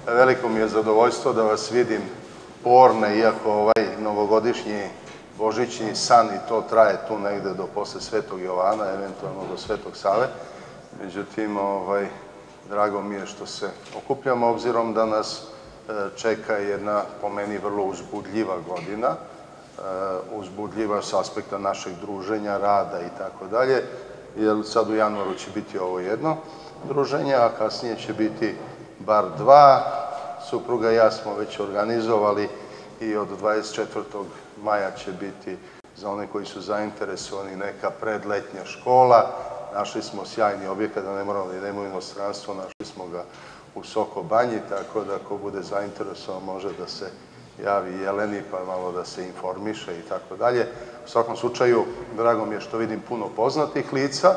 Veliko mi je zadovoljstvo da vas vidim porne, iako ovaj novogodišnji božićni san i to traje tu negde do posle Svetog Jovana, eventualno do Svetog Save. Međutim, drago mi je što se okupljamo, obzirom da nas čeka jedna, po meni, vrlo uzbudljiva godina. Uzbudljiva s aspekta našeg druženja, rada i tako dalje, jer sad u januaru će biti ovo jedno druženje, a kasnije će biti bar dva. Supruga i ja smo već organizovali i od 24. maja će biti, za one koji su zainteresovani, neka predletnja škola. Našli smo sjajni objekat, da ne moramo da idemo u inostranstvo, našli smo ga u Soko Banji, tako da ko bude zainteresovan može da se javi Jeleni pa malo da se informiše i tako dalje. U svakom slučaju, drago mi je što vidim puno poznatih lica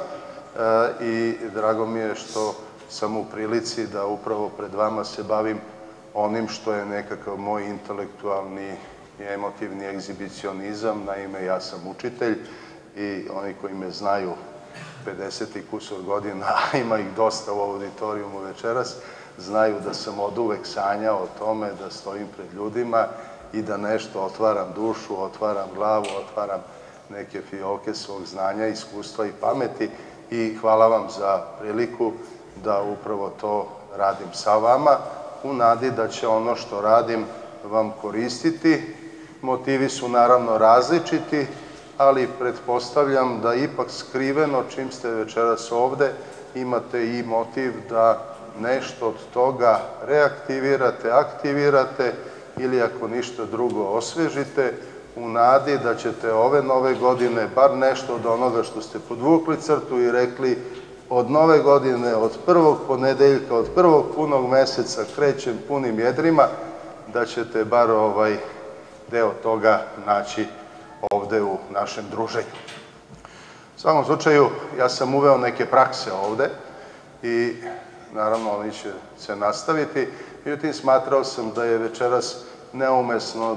i drago mi je što sam u prilici da upravo pred vama se bavim onim što je nekakav moj intelektualni i emotivni egzibicionizam. Naime, ja sam učitelj i oni koji me znaju 50 i kusur godina, a ima ih dosta u auditorijumu večeras, znaju da sam od uvek sanjao o tome da stojim pred ljudima i da nešto otvaram dušu, otvaram glavu, otvaram neke fioke svog znanja, iskustva i pameti i hvala vam za priliku da upravo to radim sa vama, u nadi da će ono što radim vam koristiti. Motivi su naravno različiti, ali pretpostavljam da ipak skriveno, čim ste večeras ovde, imate i motiv da nešto od toga reaktivirate, aktivirate ili ako ništa drugo osvežite, u nadi da ćete ove nove godine bar nešto od onoga što ste podvukli crtu i rekli od nove godine, od prvog ponedeljka, od prvog punog meseca krećem punim jedrima, da ćete bar deo toga naći ovde u našem druženju. U svakom slučaju, ja sam uveo neke prakse ovde i naravno oni će se nastaviti. Međutim, smatrao sam da je večeras neumesno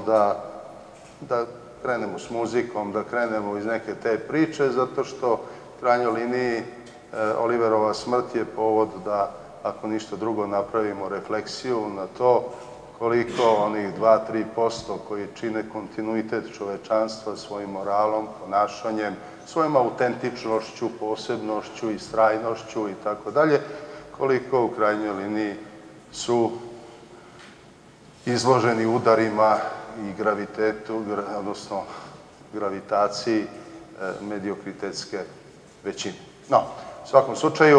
da krenemo s muzikom, da krenemo iz neke te priče, zato što u krajnjoj liniji Oliverova smrt je povod da, ako ništa drugo, napravimo refleksiju na to koliko onih 2-3% koji čine kontinuitet čovečanstva svojim moralom, ponašanjem, svojom autentičnošću, posebnošću, istrajnošću i tako dalje, koliko u krajnjoj liniji su izloženi udarima i gravitetu, odnosno gravitaciji mediokritetske većine. No, u svakom slučaju,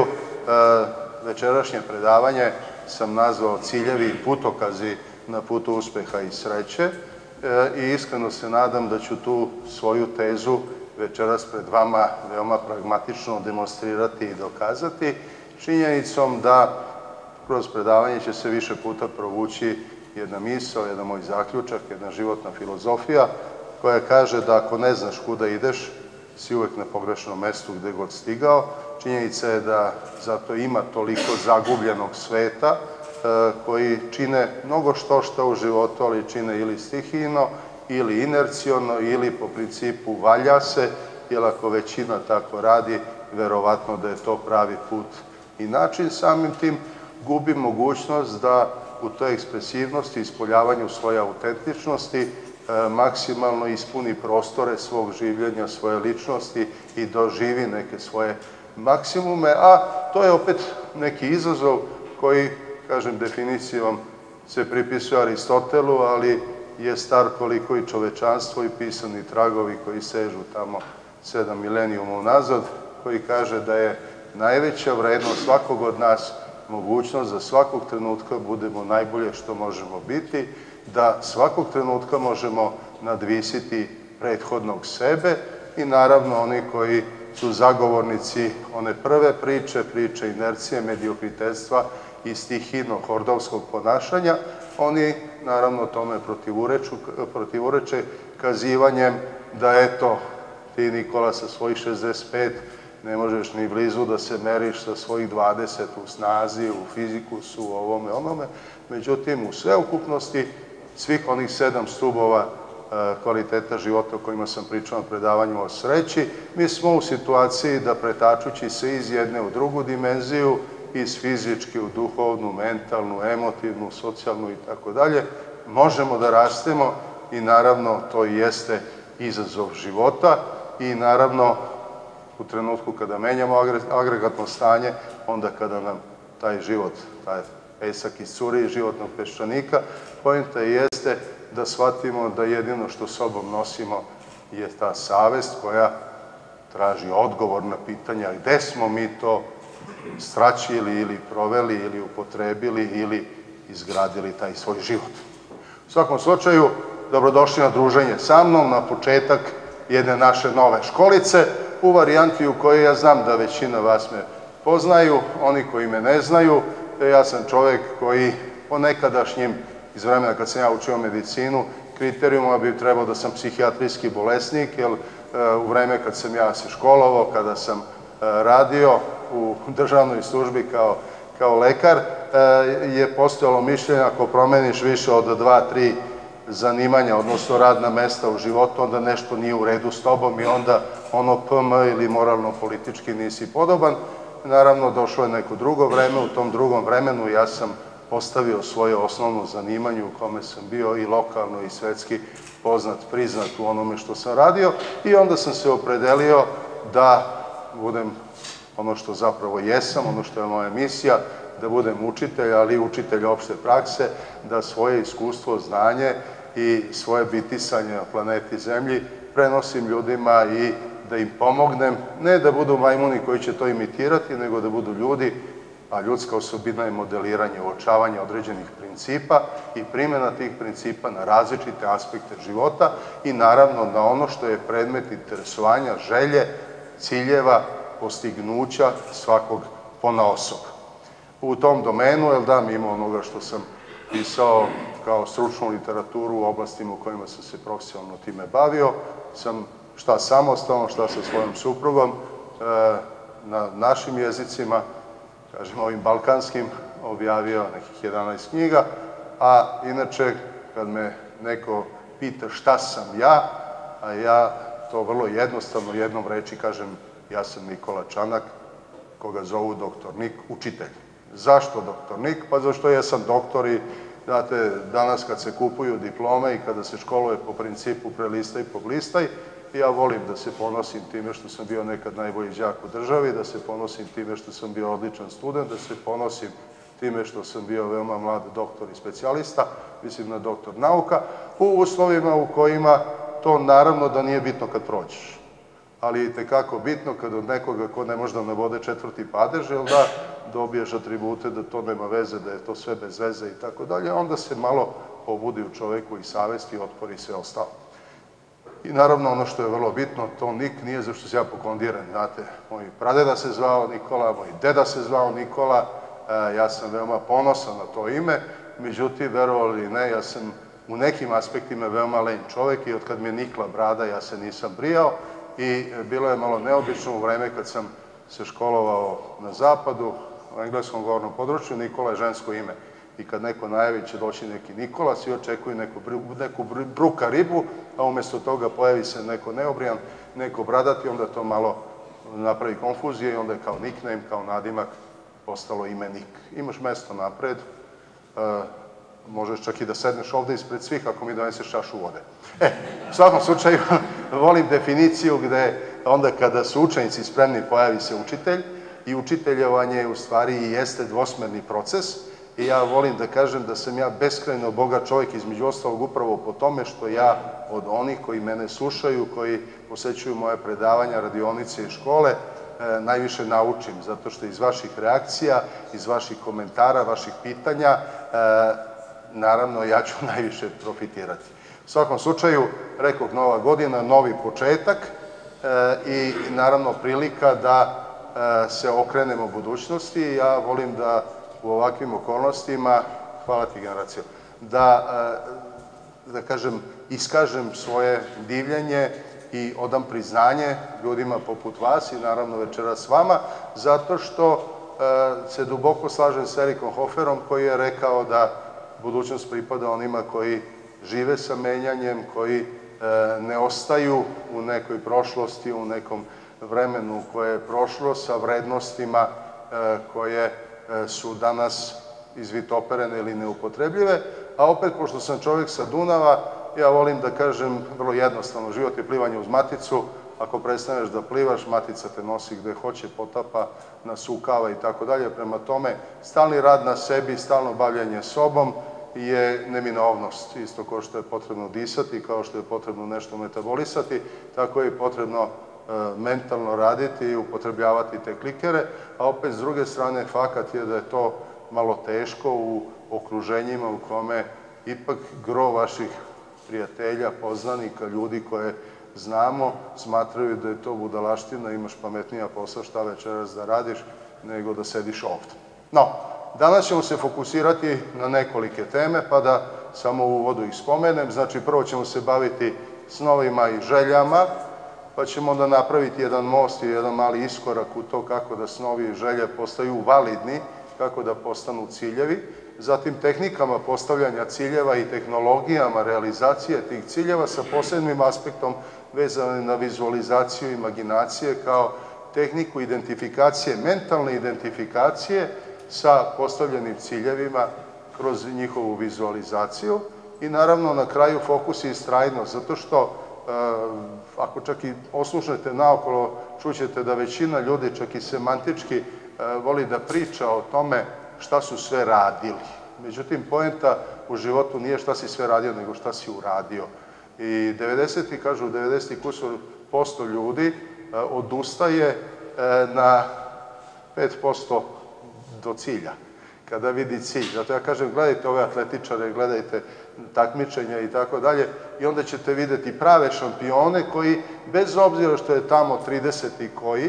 večerašnje predavanje sam nazvao Ciljevi i putokazi na putu uspeha i sreće i iskreno se nadam da ću tu svoju tezu večeras pred vama veoma pragmatično demonstrirati i dokazati, činjenicom da kroz predavanje će se više puta provući jedna misao, jedan moj zaključak, jedna životna filozofija koja kaže da ako ne znaš kuda ideš, si uvek na pogrešnom mestu gde god stigao. Činjenica je da zato ima toliko zagubljenog sveta koji čine mnogo što u životu, ali čine ili stihijno, ili inerciono, ili po principu valja se, jer ako većina tako radi, verovatno da je to pravi put i način. Samim tim gubi mogućnost da u toj ekspresivnosti, ispoljavanju svoje autentičnosti, maksimalno ispuni prostore svog življenja, svoje ličnosti i doživi neke svoje maksimume, a to je opet neki izazov koji, kažem, definicijom se pripisuje Aristotelu, ali je star koliko i čovečanstvo i pisani tragovi koji sežu tamo 7 milenijuma unazad, koji kaže da je najveća vrednost svakog od nas mogućnost da svakog trenutka budemo najbolje što možemo biti, da svakog trenutka možemo nadvisiti prethodnog sebe i naravno oni koji su zagovornici one prve priče inercije, mediokritetstva i stihijno-hordovskog ponašanja, oni naravno tome protivureče kazivanjem da eto, ti Nikola sa svojih 65 ne možeš ni blizu da se meriš sa svojih 20 u snazi, u fizikusu, u ovome, onome. Međutim, u sveukupnosti svih onih 7 stubova kvaliteta života o kojima sam pričao na predavanju o sreći, mi smo u situaciji da pretačući se iz jedne u drugu dimenziju iz fizički u duhovnu, mentalnu, emotivnu, socijalnu i tako dalje, možemo da rastemo i naravno to i jeste izazov života i naravno u trenutku kada menjamo agregatno stanje, onda kada nam taj život, taj pesak iscuri iz životnog peščanika, poenta jeste da shvatimo da jedino što sobom nosimo je ta savest koja traži odgovor na pitanja gde smo mi to straćili ili proveli ili upotrebili ili izgradili taj svoj život. U svakom slučaju, dobrodošli na druženje sa mnom, na početak jedne naše nove školice, u varijanti u kojoj ja znam da većina vas me poznaju, oni koji me ne znaju, ja sam čovek koji po nekadašnjim, iz vremena kad sam ja učio medicinu, kriterijuma bi trebao da sam psihijatrijski bolesnik, jer u vreme kad sam ja se školovao, kada sam radio u državnoj službi kao lekar, je postojalo mišljenje ako promeniš više od 2-3 zanimanja, odnosno radna mesta u životu, onda nešto nije u redu s tobom i onda ono PM ili moralno-politički nisi podoban. Naravno, došlo je neko drugo vreme, u tom drugom vremenu ja sam postavio svoje osnovno zanimanje u kome sam bio i lokalno i svetski poznat, priznat u onome što sam radio i onda sam se opredelio da budem ono što zapravo jesam, ono što je moja misija, da budem učitelj, ali učitelj opšte prakse, da svoje iskustvo, znanje i svoje bitisanje na planeti Zemlji prenosim ljudima i da im pomognem, ne da budu majmuni koji će to imitirati, nego da budu ljudi, a ljudska osobina je modeliranje, uočavanje određenih principa i primjena tih principa na različite aspekte života i naravno na ono što je predmet interesovanja, želje, ciljeva, postignuća svakog ponaosob. U tom domenu, mimo onoga što sam pisao kao stručnu literaturu u oblastima u kojima sam se profesionalno time bavio, sam šta samostalno, šta sa svojom suprugom, na našim jezicima, kažem ovim balkanskim, objavio nekih 11 knjiga, a inače kad me neko pita šta sam ja, a ja to vrlo jednostavno jednom reči kažem, ja sam Nikola Čanak, koga zovu doktor Nik, učitelj. Zašto doktor Nik? Pa zašto ja sam doktor i, znate, danas kad se kupuju diplome i kada se školuje po principu prelistaj, poblistaj, ja volim da se ponosim time što sam bio nekad najbolji đak u državi, da se ponosim time što sam bio odličan student, da se ponosim time što sam bio veoma mlad doktor i specijalista, mislim na doktor nauka, u uslovima u kojima to naravno da nije bitno kad prođeš. Ali je tekako bitno kad od nekoga ko ne može da navode 4. padež, jel da dobiješ atribute da to nema veze, da je to sve bez veze i tako dalje, onda se malo pobudi u čoveku i savesti i otpori i sve ostalo. I naravno ono što je vrlo bitno, to Nik nije zašto se ja pokondiram, znate, moj pradeda se zvao Nikola, moj deda se zvao Nikola, ja sam veoma ponosan na to ime, međutim, verovali ili ne, ja sam u nekim aspektima veoma len čovek i od kad mi je nikla brada ja se nisam brijao i bilo je malo neobično u vreme kad sam se školovao na zapadu, u engleskom govornom području, Nikola je žensko ime. I kad neko najavi će doći neki Nikola, svi očekuju neku bruka ribu, a umesto toga pojavi se neko neobrijan, neko bradati, onda to malo napravi konfuzije i onda je kao nickname, kao nadimak, postalo ime Nik. Imaš mesto napred, možeš čak i da sedneš ovde ispred svih ako mi doneseš čašu vode. U svakom slučaju, volim definiciju gde onda kada su učenici spremni pojavi se učitelj i učiteljevanje u stvari i jeste dvosmerni proces i ja volim da kažem da sam ja beskrajno bogat čovjek između ostalog upravo po tome što ja od onih koji mene slušaju, koji posećuju moje predavanja, radionice i škole, najviše naučim, zato što iz vaših reakcija, iz vaših komentara, vaših pitanja, naravno ja ću najviše profitirati. U svakom slučaju, rekoh, nova godina, novi početak i naravno prilika da se okrenemo budućnosti. Ja volim da u ovakvim okolnostima, hvala ti generacijo, da kažem, iskažem svoje divljenje i odam priznanje ljudima poput vas i naravno večeras s vama, zato što se duboko slažem s Erikom Hoferom koji je rekao da budućnost pripada onima koji žive sa menjanjem, koji ne ostaju u nekoj prošlosti, u nekom vremenu koje je prošlo sa vrednostima koje su danas izvitoperene ili neupotrebljive, a opet, pošto sam čovjek sa Dunava, ja volim da kažem vrlo jednostavno, život je plivanje uz maticu, ako prestaneš da plivaš, matica te nosi gde hoće, potapa, nasukava i tako dalje. Prema tome, stalni rad na sebi, stalno bavljanje sobom je neminovnost. Isto kao što je potrebno disati, kao što je potrebno nešto metabolisati, tako je i potrebno mentalno raditi i upotrebljavati te klikere, a opet s druge strane fakat je da je to malo teško u okruženjima u kome ipak gro vaših prijatelja, poznanika, ljudi koje znamo, smatraju da je to budalaština, imaš pametnija posla šta večeras da radiš, nego da sediš ovde. No, danas ćemo se fokusirati na nekolike teme, pa da samo u uvodu ih spomenem. Znači, prvo ćemo se baviti snovima i željama, pa ćemo onda napraviti jedan most i jedan mali iskorak u to kako da snovi i želje postaju validni, kako da postanu ciljevi, zatim tehnikama postavljanja ciljeva i tehnologijama realizacije tih ciljeva sa posebnim aspektom vezanim na vizualizaciju imaginacije kao tehniku identifikacije, mentalne identifikacije sa postavljenim ciljevima kroz njihovu vizualizaciju i naravno na kraju fokus i istrajnost, zato što ako čak i oslušnete naokolo, čućete da većina ljudi, čak i semantički, voli da priča o tome šta su sve radili. Međutim, poenta u životu nije šta si sve radio, nego šta si uradio. I 90% ljudi odustaje na 5% do cilja, kada vidi cilj. Zato ja kažem, gledajte ove atletičare, gledajte takmičenja i tako dalje, i onda ćete videti prave šampione koji, bez obzira što je tamo 30 i koji,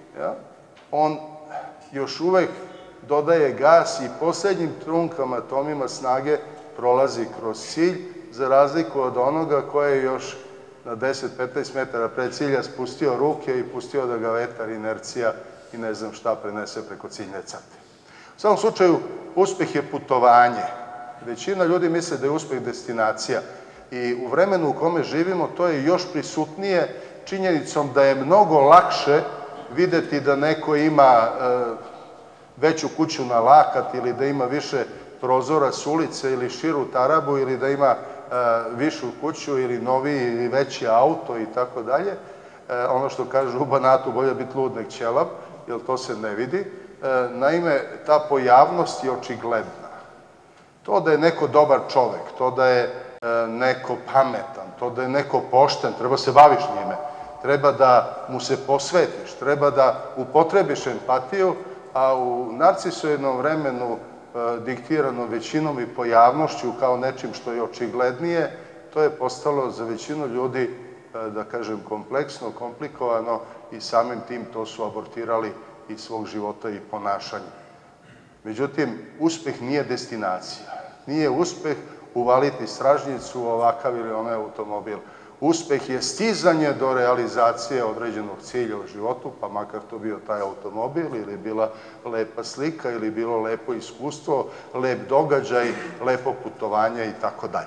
on još uvek dodaje gas i poslednjim trunkama, atomima snage prolazi kroz cilj, za razliku od onoga koje je još na 10-15 metara pred cilja spustio ruke i pustio da ga vetar, inercija i ne znam šta prenese preko ciljne crte. U svakom slučaju, uspeh je putovanje. Većina ljudi misle da je uspeh destinacija i u vremenu u kome živimo to je još prisutnije činjenicom da je mnogo lakše videti da neko ima veću kuću na lakat ili da ima više prozora s ulice ili širu tarabu ili da ima višu kuću ili noviji ili veći auto i tako dalje. Ono što kažu u Banatu, bolje biti lud nek ćelav, jer to se ne vidi. Naime, ta pojavnost je očigledna. To da je neko dobar čovek, to da je neko pametan, to da je neko pošten, treba se baviš njime, treba da mu se posvetiš, treba da upotrebiš empatiju, a u narcisoidnom vremenu diktirano većinom i pojavnošću kao nečim što je očiglednije, to je postalo za većinu ljudi, da kažem, kompleksno, komplikovano i samim tim to su abortirali iz svog života i ponašanja. Međutim, uspeh nije destinacija. Nije uspeh uvaliti stražnjicu u ovakav ili onaj automobil. Uspeh je stizanje do realizacije određenog cilja u životu, pa makar to bio taj automobil ili bila lepa slika ili bilo lepo iskustvo, lep događaj, lepo putovanje i tako dalje.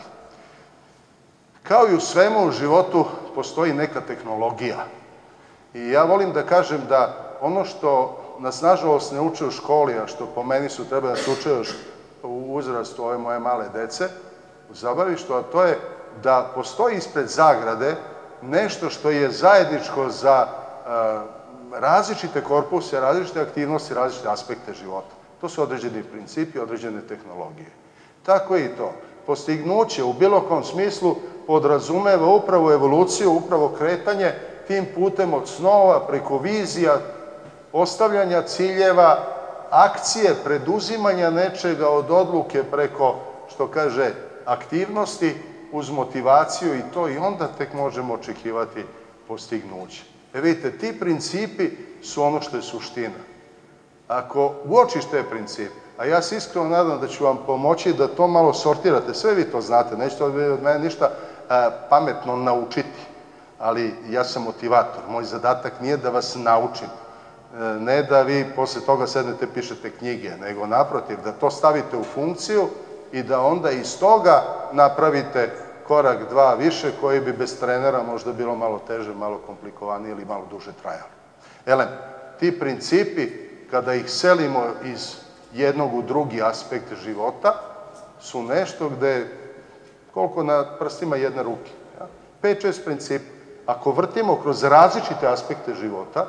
Kao i u svemu u životu postoji neka tehnologija. I ja volim da kažem da ono što nas nažalost ne uče u školi, a što po meni su treba da se uče još u uzrastu ove moje male dece, u zabavištu, a to je da postoji ispred zagrade nešto što je zajedničko za različite korpuse, različite aktivnosti, različite aspekte života. To su određeni principi, određene tehnologije. Tako je i to. Postignuće u bilo kom smislu podrazumeva upravo evoluciju, upravo kretanje tim putem od snova, preko vizija, postavljanja ciljeva, akcije, preduzimanja nečega od odluke preko, što kaže, aktivnosti, uz motivaciju i to, i onda tek možemo očekivati postignuće. Vidite, ti principi su ono što je suština. Ako uočiš te principe, a ja se iskreno nadam da ću vam pomoći da to malo sortirate, sve vi to znate, nećete od mene ništa pametno naučiti, ali ja sam motivator, moj zadatak nije da vas naučim, ne da vi posle toga sednete, pišete knjige, nego naprotiv, da to stavite u funkciju i da onda iz toga napravite korak, dva više, koji bi bez trenera možda bilo malo teže, malo komplikovanije ili malo duže trajali. Ti principi, kada ih selimo iz jednog u drugi aspekt života su nešto gde, koliko na prstima jedne ruke. 5-6 principa. Ako vrtimo kroz različite aspekte života,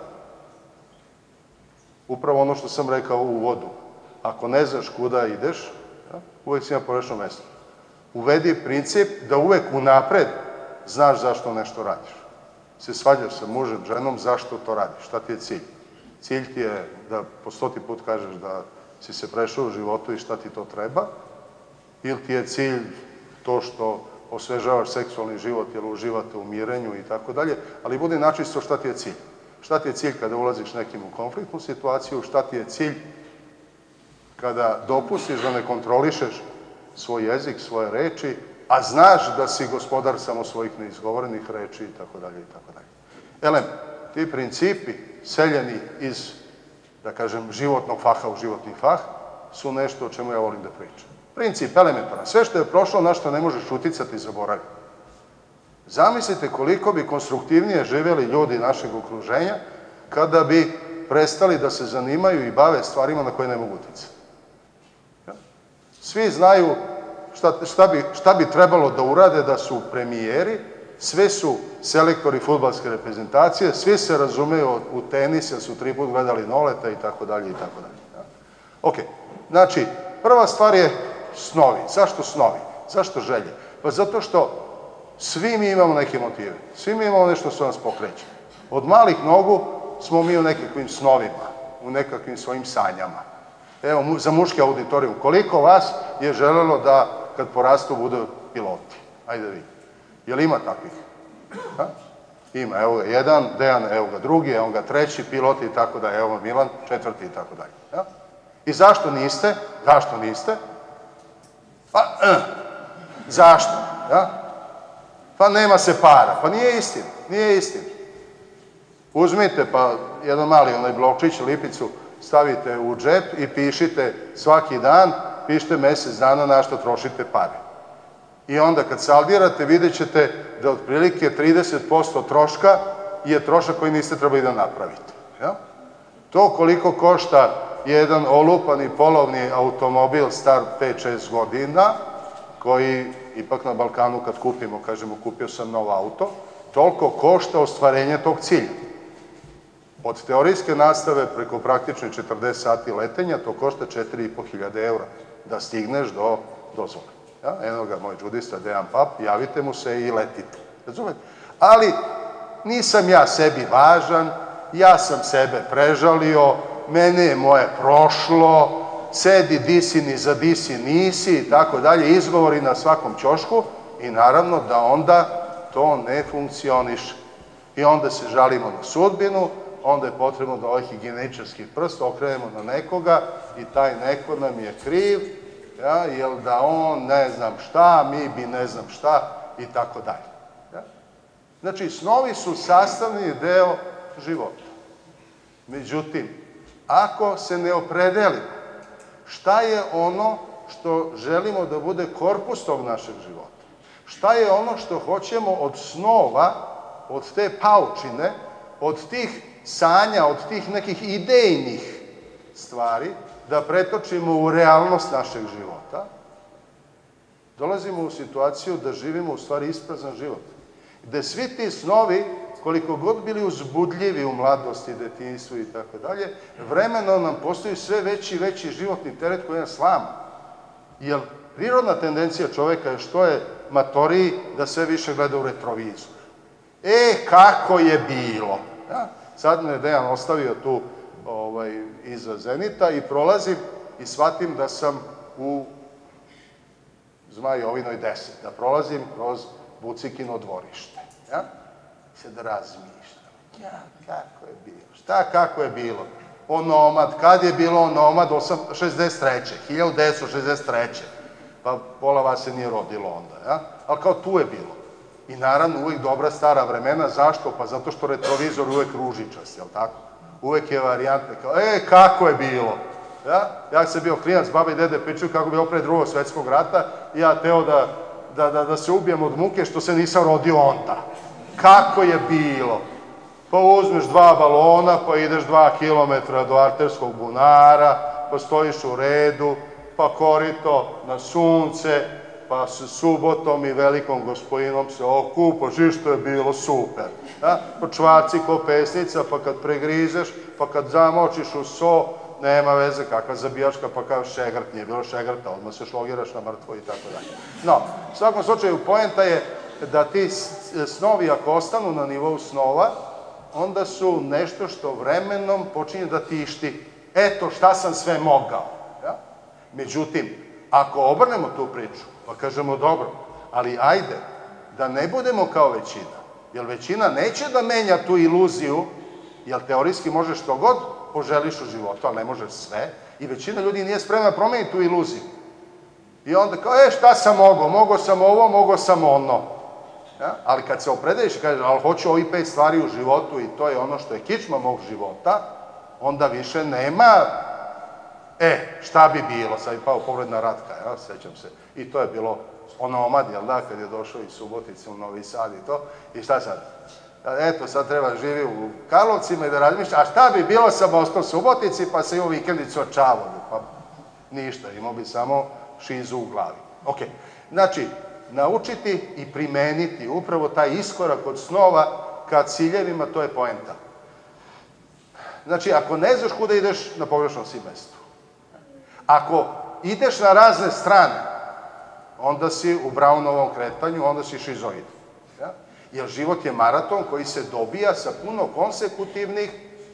upravo ono što sam rekao u uvodu, ako ne znaš kuda ideš, uvek si na pogrešnom mestu. Uvedi princip da uvek unapred znaš zašto nešto radiš. Se svađaš sa mužem, ženom, zašto to radiš, šta ti je cilj? Cilj ti je da po 100. put kažeš da si se prešao u životu i šta ti to treba, ili ti je cilj to što osvežavaš seksualni život jer uživate u mirenju i tako dalje, ali budi načisto šta ti je cilj. Šta ti je cilj kada ulaziš nekim u konfliktnu situaciju, šta ti je cilj kada dopustiš da ne kontrolišeš svoj jezik, svoje reči, a znaš da si gospodar samo svojih neizgovorenih reči i tako dalje i tako dalje. Elem, ti principi seljeni iz, da kažem, životnog faha u životni fah su nešto o čemu ja volim da pričam. Princip elementaran. Sve što je prošlo, na što ne možeš uticati, zaboravi. Zamislite koliko bi konstruktivnije živjeli ljudi našeg okruženja kada bi prestali da se zanimaju i bave stvarima na koje ne mogu uticati. Svi znaju šta bi trebalo da urade da su premijeri, sve su selektori fudbalske reprezentacije, svi se razumeju u tenis, jer su 3 put gledali Noleta i tako dalje i tako dalje. Ok, znači, prva stvar je snovi. Zašto snovi? Zašto želje? Pa zato što svi mi imamo neke motive. Svi mi imamo nešto što nas pokreće. Od malih nogu smo mi u nekakvim snovima, u nekakvim svojim sanjama. Evo, za muški auditorijum, koliko vas je želelo da kad porastu budu piloti? Ajde vi. Jel ima takvih? Ima, evo ga jedan, Dejan, evo ga drugi, evo ga treći, piloti i tako dalje, evo Milan, četvrti i tako dalje. I zašto niste? Zašto niste? Zašto? Pa nema se para. Pa nije istina, nije istina. Uzmite pa jedan mali onaj blokčić, lipicu, stavite u džep i pišite svaki dan, pišite mesec dana na što trošite pare. I onda kad saldirate vidjet ćete da otprilike 30% troška je trošak koji niste trebali da napravite. To koliko košta jedan olupani polovni automobil star 5-6 godina, koji ipak na Balkanu kad kupimo, kažemo kupio sam nov auto, toliko košta ostvarenje tog cilja. Od teorijske nastave preko praktične 40 sati letenja to košta 4.500 € da stigneš do dozvole. Eno ga moj džudista Dejan Pap, javite mu se i letite. Razumete? Ali nisam ja sebi važan, ja sam sebe prežalio, mene je moje prošlo, sedi di si, ni za di si nisi i tako dalje, izgovori na svakom ćošku i naravno da onda to ne funkcioniše. I onda se žalimo na sudbinu, onda je potrebno da ovaj higijeničarski prst okrenemo na nekoga i taj neko nam je kriv, jer da on ne znam šta, mi bi ne znam šta i tako dalje. Znači, snovi su sastavni deo života. Međutim, ako se ne opredelimo šta je ono što želimo da bude korpus tog našeg života, šta je ono što hoćemo od snova, od te paučine, od tih sanja, od tih nekih idejnih stvari, da pretočimo u realnost našeg života, dolazimo u situaciju da živimo u stvari isprazan život. Gde svi ti snovi, koliko god bili uzbudljivi u mladosti, detinjstvu i tako dalje, vremenom nam postaju sve veći i veći životni teret koji nas slama. Jer prirodna tendencija čoveka je što je matoriji da sve više gleda u retrovizor. Kako je bilo! Sad me je Dejan ostavio tu iza Zenita i prolazim i shvatim da sam u Zmajovinoj 10, da prolazim kroz Bucikino dvorište. Sad razmišljam, kako je bilo, šta kako je bilo, onomad, kad je bilo onomad, 1963. Pa pola vas se nije rodilo onda, ali kao tu je bilo. I naravno uvek dobra stara vremena, zašto? Pa zato što retrovizor uvek ružičast, jel tako? Uvek je varijantne kao, kako je bilo. Ja sam bio klinac, baba i dede pričaju kako bi opred Drugog svetskog rata i ja teo da se ubijem od muke što se nisam rodio onda. Kako je bilo? Pa uzmeš 2 balona, pa ideš 2 kilometra do arterskog bunara, pa stojiš u redu, pa korito na sunce, pa s subotom i velikom gospodinom se okupaš i što je bilo super. Pa čvarci ko pesnica, pa kad pregrizeš, pa kad zamočiš u so, nema veze, kakva zabijačka, pa kao šegrt, nije bilo šegrta, odmah se šlogiraš na mrtvo i tako dalje. No, u svakom slučaju, poenta je da ti snovi, ako ostanu na nivou snova, onda su nešto što vremenom počinje da tišti. Eto, šta sam sve mogao. Međutim, ako obrnemo tu priču, pa kažemo dobro, ali ajde, da ne budemo kao većina, jer većina neće da menja tu iluziju, jer teorijski možeš što god poželiš u životu, ali ne možeš sve, i većina ljudi nije spremna da promeni tu iluziju. I onda kao, šta sam mogao sam ovo, mogao sam ono. Ali kad se opredeliš i kažeš, ali hoću ovih 5 stvari u životu i to je ono što je kičma mog života, onda više nema, šta bi bilo, sad je pao pogled na Ratka, sećam se, i to je bilo onomad, jel da, kad je došao iz Subotice u Novi Sad i to, i šta sad? Eto, sad treba živi u Karlovcima i da razmišlja, a šta bi bilo sam ostao u Subotici, pa se imao vikendicu od Čavodu, pa ništa, imao bi samo šizu u glavi. Ok, znači, naučiti i primeniti upravo taj iskorak od snova ka ciljevima, to je poenta. Znači, ako ne znaš kuda ideš, na pogrešnom si mestu. Ako ideš na razne strane, onda si u Brownovom kretanju, onda si šizoid. Jer život je maraton koji se dobija sa puno konsekutivnih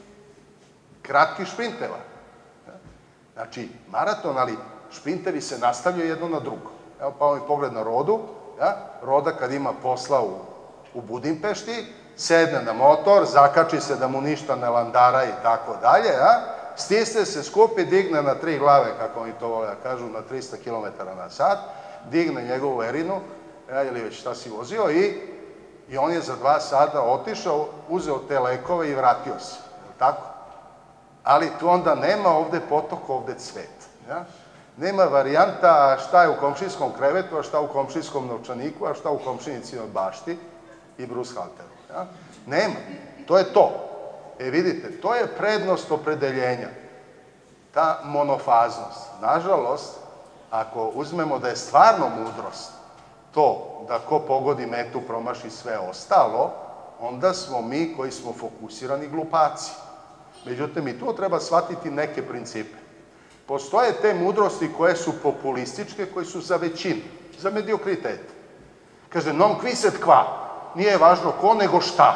kratkih šprinteva. Znači, maraton, ali šprintevi se nastavljaju jedno na drugo. Evo pa mi pogled na Rodu. Roda kad ima posla u Budimpešti, sedne na motor, zakači se da mu ništa ne landara i tako dalje, stisne se, skupi, digne na 3 glave, kako oni to vole da kažu, na 300 km na sat, digne njegovu erinu, ili već šta si vozio, i on je za 2 sata otišao, uzeo te lekove i vratio se, tako? Ali tu onda nema ovde potok, ovde cvet. Nema varijanta šta je u komšinskom krevetu, a šta u komšinskom novčaniku, a šta u komšinicinoj bašti i brushalteru. Nema. To je to. Vidite, to je prednost opredeljenja. Ta monofaznost. Nažalost, ako uzmemo da je stvarno mudrost to da ko pogodi metu promaši sve ostalo, onda smo mi koji smo fokusirani glupaci. Međutim, i tu treba shvatiti neke principe. Postoje te mudrosti koje su populističke, koje su za većinu, za mediokritet. Kaže, non quiset qua, nije važno ko, nego šta.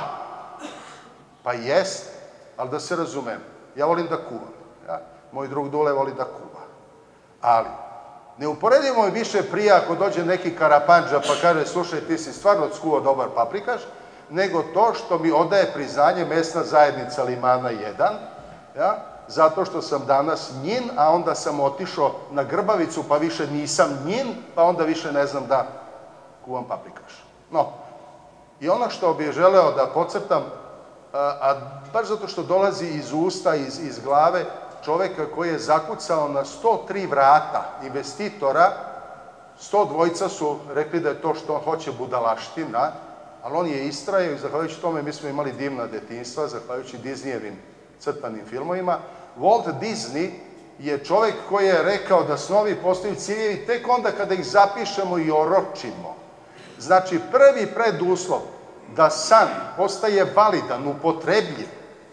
Pa jest, ali da se razumem, ja volim da kuvam. Moj drug Dule voli da kuva. Ali, neuporedivo mi više prija ako dođe neki Karapanđa pa kaže, slušaj, ti si stvarno skuvao dobar paprikaš, nego to što mi odaje priznanje mesna zajednica Limana 1, zato što sam danas njin, a onda sam otišao na Grbavicu, pa više nisam njin, pa onda više ne znam da kuvam paprikaš. No, i ono što bih želeo da podcrtam, a baš zato što dolazi iz usta, iz glave čoveka koji je zakucao na 103 vrata investitora, 102 su rekli da je to što on hoće budalaština, ali on je istrajao i zahvaljujući tome mi smo imali divna detinjstva, zahvaljujući Disneyevim crtanim filmovima. Walt Disney je čovek koji je rekao da snovi postaju ciljevi tek onda kada ih zapišemo i oročimo. Znači, prvi preduslov da san postaje validan, upotrebljiv,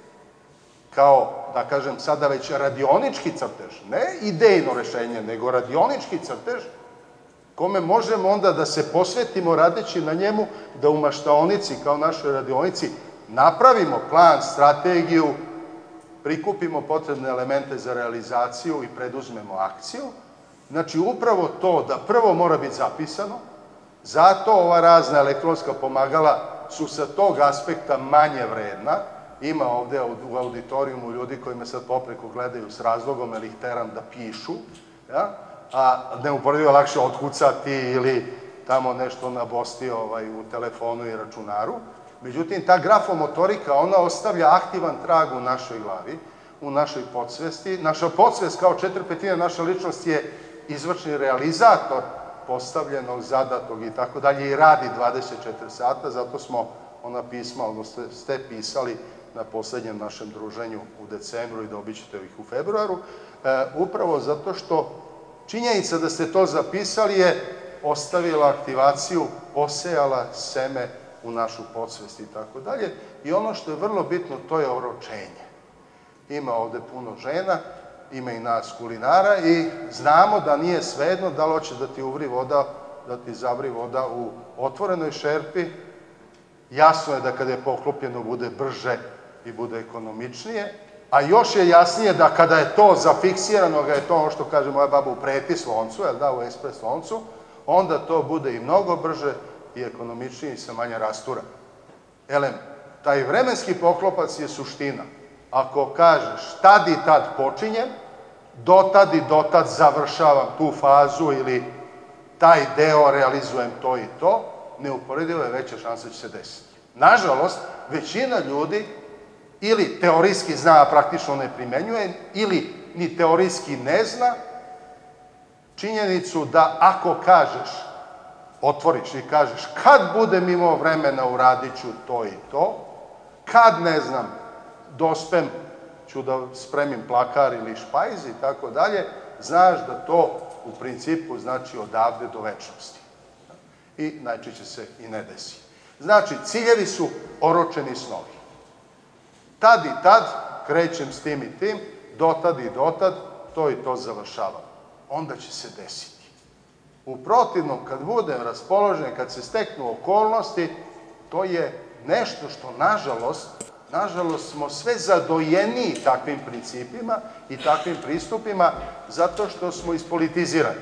kao, da kažem, sada već radionički crtež, ne idejno rešenje, nego radionički crtež, kome možemo onda da se posvetimo radeći na njemu, da u maštaonici, kao našoj radionici, napravimo plan, strategiju, prikupimo potrebne elemente za realizaciju i preduzmemo akciju. Znači, upravo to da prvo mora biti zapisano, zato ova razna elektronska pomagala su sa tog aspekta manje vredna. Ima ovde u auditorijumu ljudi koji me sad popreko gledaju s razlogom, jer ih teram da pišu, a neuporedivo lakše otkucati ili tamo nešto nabosti u telefonu i računaru. Međutim, ta grafomotorika, ona ostavlja aktivan trag u našoj glavi, u našoj podsvesti. Naša podsvest kao 4/5 naša ličnost je izvršni realizator postavljenog, zadatog i tako dalje i radi 24 sata, zato smo ona pisma, odnosno ste pisali na poslednjem našem druženju u decembru i dobit ćete ih u februaru, upravo zato što činjenica da ste to zapisali je ostavila aktivaciju, posejala seme u našu podsvest i tako dalje. I ono što je vrlo bitno, to je oročenje. Ima ovde puno žena, ima i nas kulinara i znamo da nije svejedno da li hoće da ti uvri voda, da ti zavri voda u otvorenoj šerpi. Jasno je da kada je poklopljeno bude brže i bude ekonomičnije, a još je jasnije da kada je to zafiksirano, ga je to ono što kaže moja baba u prepis loncu, u ekspres loncu, onda to bude i mnogo brže i ekonomičnije i sa manje rastura. Elem, taj vremenski poklopac je suština. Ako kažeš tad i tad počinjem, dotad i dotad završavam tu fazu ili taj deo realizujem to i to, neuporedivo je veća šansa da će se desiti. Nažalost, većina ljudi ili teorijski zna, a praktično ne primenjuje, ili ni teorijski ne zna činjenicu da ako kažeš, otvoriš i kažeš kad budem imao vremena uradit ću to i to, kad ne znam, dospem ću da spremim plakar ili špajz i tako dalje, znaš da to u principu znači odavde do večnosti. I najčešće se i ne desi. Znači, ciljevi su oročeni snovi. Tad i tad krećem s tim i tim, dotad i dotad, to i to završavam. Onda će se desiti. U protivnom, kad budem raspoložen, kad se steknu okolnosti, to je nešto što, nažalost, smo sve zadojeniji takvim principima i takvim pristupima, zato što smo ispolitizirani.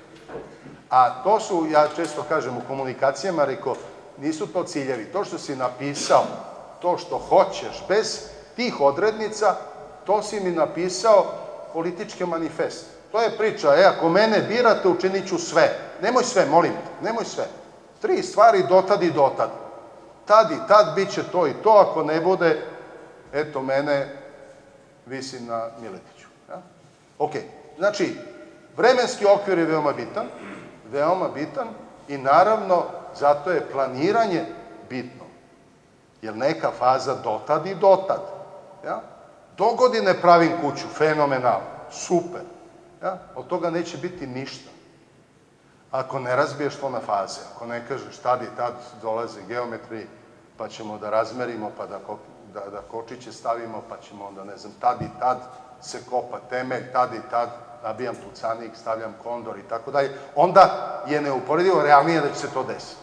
A to su, ja često kažem u komunikacijama, reko, nisu to ciljevi. To što si napisao, to što hoćeš, bez tih odrednica, to si mi napisao politički manifest. To je priča, ako mene birate, učinit ću sve. Nemoj sve, molim te, nemoj sve. 3 stvari dotad i dotad. Tad i tad bit će to i to, ako ne bude, eto mene visim na Miletiću. Ok, znači, vremenski okvir je veoma bitan i naravno zato je planiranje bitno. Jer neka faza dotad i dotad. Do godine pravim kuću, fenomenalno, super. Od toga neće biti ništa. Ako ne razbiješ to na faze, ako ne kažeš tad i tad dolaze geometri, pa ćemo da razmerimo, pa da kočiće stavimo, pa ćemo onda, ne znam, tad i tad se kopa temelj, tad i tad nabijam tucanik, stavljam kondor i tako dalje, onda je neuporedivo realnije da će se to desiti.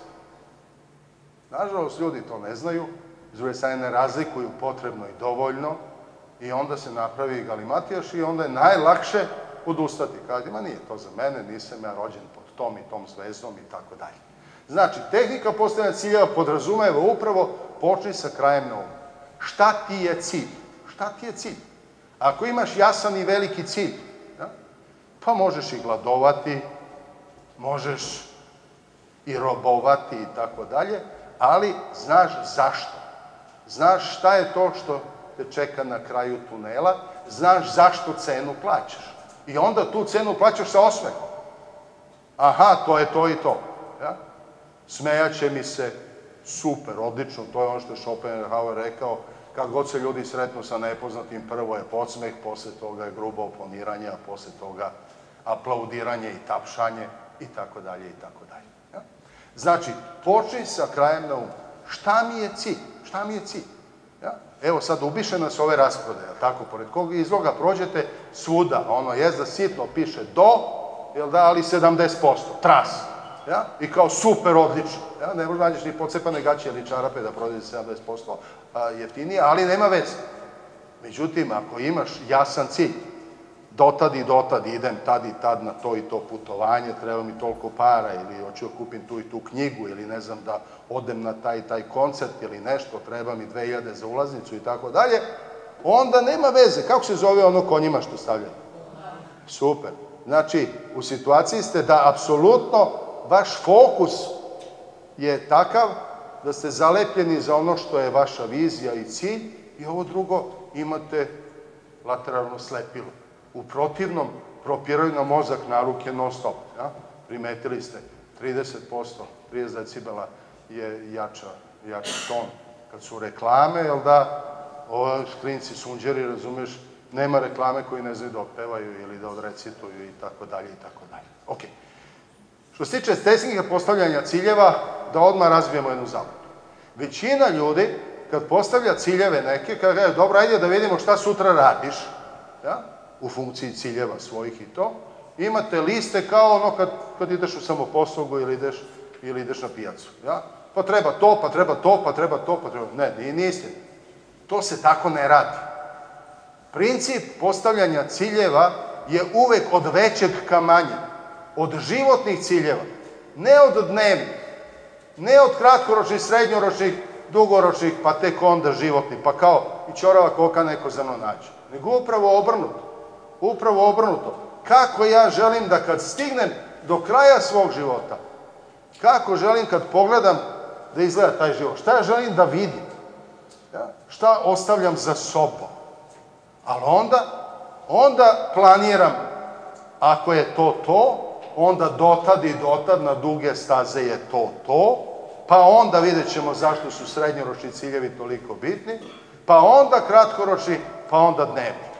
Nažalost, ljudi to ne znaju, s druge strane ne razlikuju potrebno i dovoljno i onda se napravi galimatijaš i onda je najlakše odustati. Kaže, ma nije to za mene, nisam ja rođen pod tom i tom zvezdom i tako dalje. Znači, tehnika postavljanja ciljeva podrazumeva upravo počni sa krajem na umu. Šta ti je cilj? Šta ti je cilj? Ako imaš jasan i veliki cilj, pa možeš i gladovati, možeš i robovati i tako dalje, ali znaš zašto. Znaš šta je to što te čeka na kraju tunela, znaš zašto cenu plaćaš. I onda tu cenu plaćaš sa osmehom. Aha, to je to i to. Smejaće mi se, super, odlično, to je ono što je Schopenhauer rekao, kad god se ljudi sretnu sa nepoznatim, prvo je podsmeh, posle toga je grubo oponiranje, a posle toga aplaudiranje i tapšanje i tako dalje i tako dalje. Znači, počni sa krajem na umu. Šta mi je cilj? Šta mi je cilj? Evo sad ubiše nas ove rasprodaje, tako, pored kog izloga prođete svuda, ono je da sitno piše do, ali 70%, tras. I kao super, odlično. Ne možda nađeš ni pocepane gaće ili čarape da prodaje 70% jeftinije, ali nema veze. Međutim, ako imaš jasan cilj, dotad i dotad idem tad i tad na to i to putovanje, treba mi toliko para ili hoću da kupim tu i tu knjigu ili ne znam da odem na taj i taj koncert ili nešto, treba mi 2000 za ulaznicu i tako dalje, onda nema veze. Kako se zove ono konjima što stavljaju? Super. Znači, u situaciji ste da apsolutno vaš fokus je takav da ste zalepljeni za ono što je vaša vizija i cilj i ovo drugo imate lateralno slepilo. U protivnom, propiraju na mozak na ruke non stop. Primetili ste, 30%, 30 decibela je jača ton. Kad su reklame, ovo klinci sunđeri, razumeš, nema reklame koji ne znaju da otpevaju ili da odrecituju i tako dalje i tako dalje. Ok. Što se tiče tehnike postavljanja ciljeva, da odmah razbijemo jednu zabludu. Većina ljudi, kad postavlja ciljeve neke, kada kaže, dobro, ajde da vidimo šta sutra radiš, u funkciji ciljeva svojih i to, imate liste kao ono kad ideš u samoposlugu ili ideš na pijacu. Pa treba to, pa treba to, pa treba to, pa treba... Ne, nije istina. To se tako ne radi. Princip postavljanja ciljeva je uvek od većeg ka manjem. Od životnih ciljeva. Ne od dnevnih. Ne od kratkoročnih, srednjoročnih, dugoročnih, pa tek onda životnih. Pa kao i ćorava koka neko za mnom nađe. Nego upravo obrnuto. Upravo obrnuto. Kako ja želim da kad stignem do kraja svog života, kako želim kad pogledam da izgleda taj život, šta ja želim da vidim, šta ostavljam za sobom. Ali onda planiram, ako je to, onda dotad i dotad na duge staze je to, pa onda vidjet ćemo zašto su srednjoročni ciljevi toliko bitni, pa onda kratkoročni, pa onda dnevni.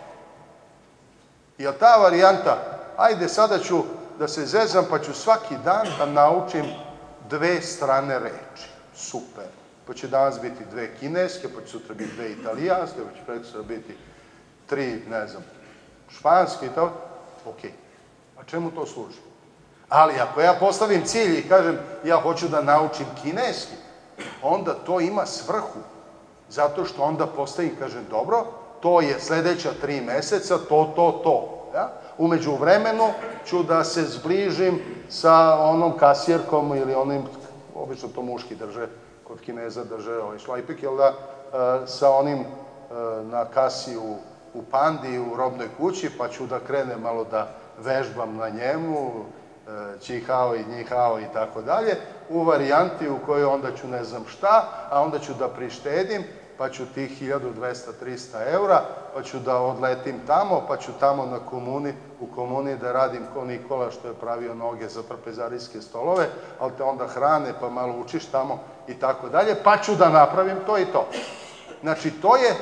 Jer ta varijanta, ajde sada ću da se zezam pa ću svaki dan da naučim 2 strane reči. Super. Pa će danas biti 2 kineske, pa će sutra biti 2 italijanske, pa će prekosutra biti 3, ne znam, španske i tako. Ok. A čemu to služi? Ali ako ja postavim cilj i kažem ja hoću da naučim kineski, onda to ima svrhu. Zato što onda postavim, kažem, dobro, to je sledeća 3 meseca, to. Umeđu vremenu ću da se zbližim sa onom kasjerkom ili onim, obično to muški drže, kod Kineza drže šlajpik, jel da, sa onim na kasi u Pandi, u robnoj kući, pa ću da krenem malo da vežbam na njemu, čihao i njihao i tako dalje, u varijanti u kojoj onda ću ne znam šta, a onda ću da prištedim, pa ću tih 1200-300 eura, pa ću da odletim tamo, pa ću tamo u komuni da radim ko Nikola što je pravio noge za trpezarijske stolove, ali te onda hrane, pa malo učiš tamo i tako dalje, pa ću da napravim to i to. Znači, to je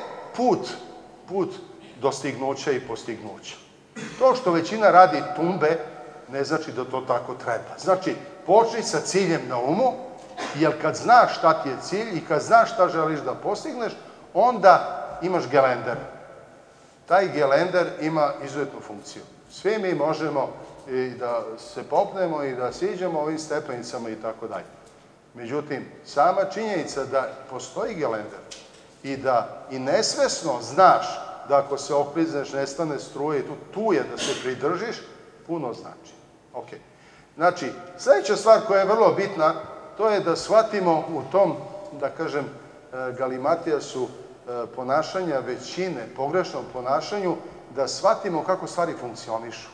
put dostignuća i postignuća. To što većina radi tumbe, ne znači da to tako treba. Znači, počni sa ciljem na umu, jer kad znaš šta ti je cilj i kad znaš šta želiš da postigneš, onda imaš gelender. Taj gelender ima izuzetnu funkciju. Svi mi možemo i da se popnemo i da siđemo ovim stepenicama i tako dalje. Međutim, sama činjenica da postoji gelender i da i nesvesno znaš da ako se oklizneš, nestane struje, tu je da se pridržiš, puno znači. Ok. Znači, sledeća stvar koja je vrlo bitna, to je da shvatimo u tom, da kažem, galimatijasu ponašanja većine, pogrešnom ponašanju, da shvatimo kako stvari funkcionišu.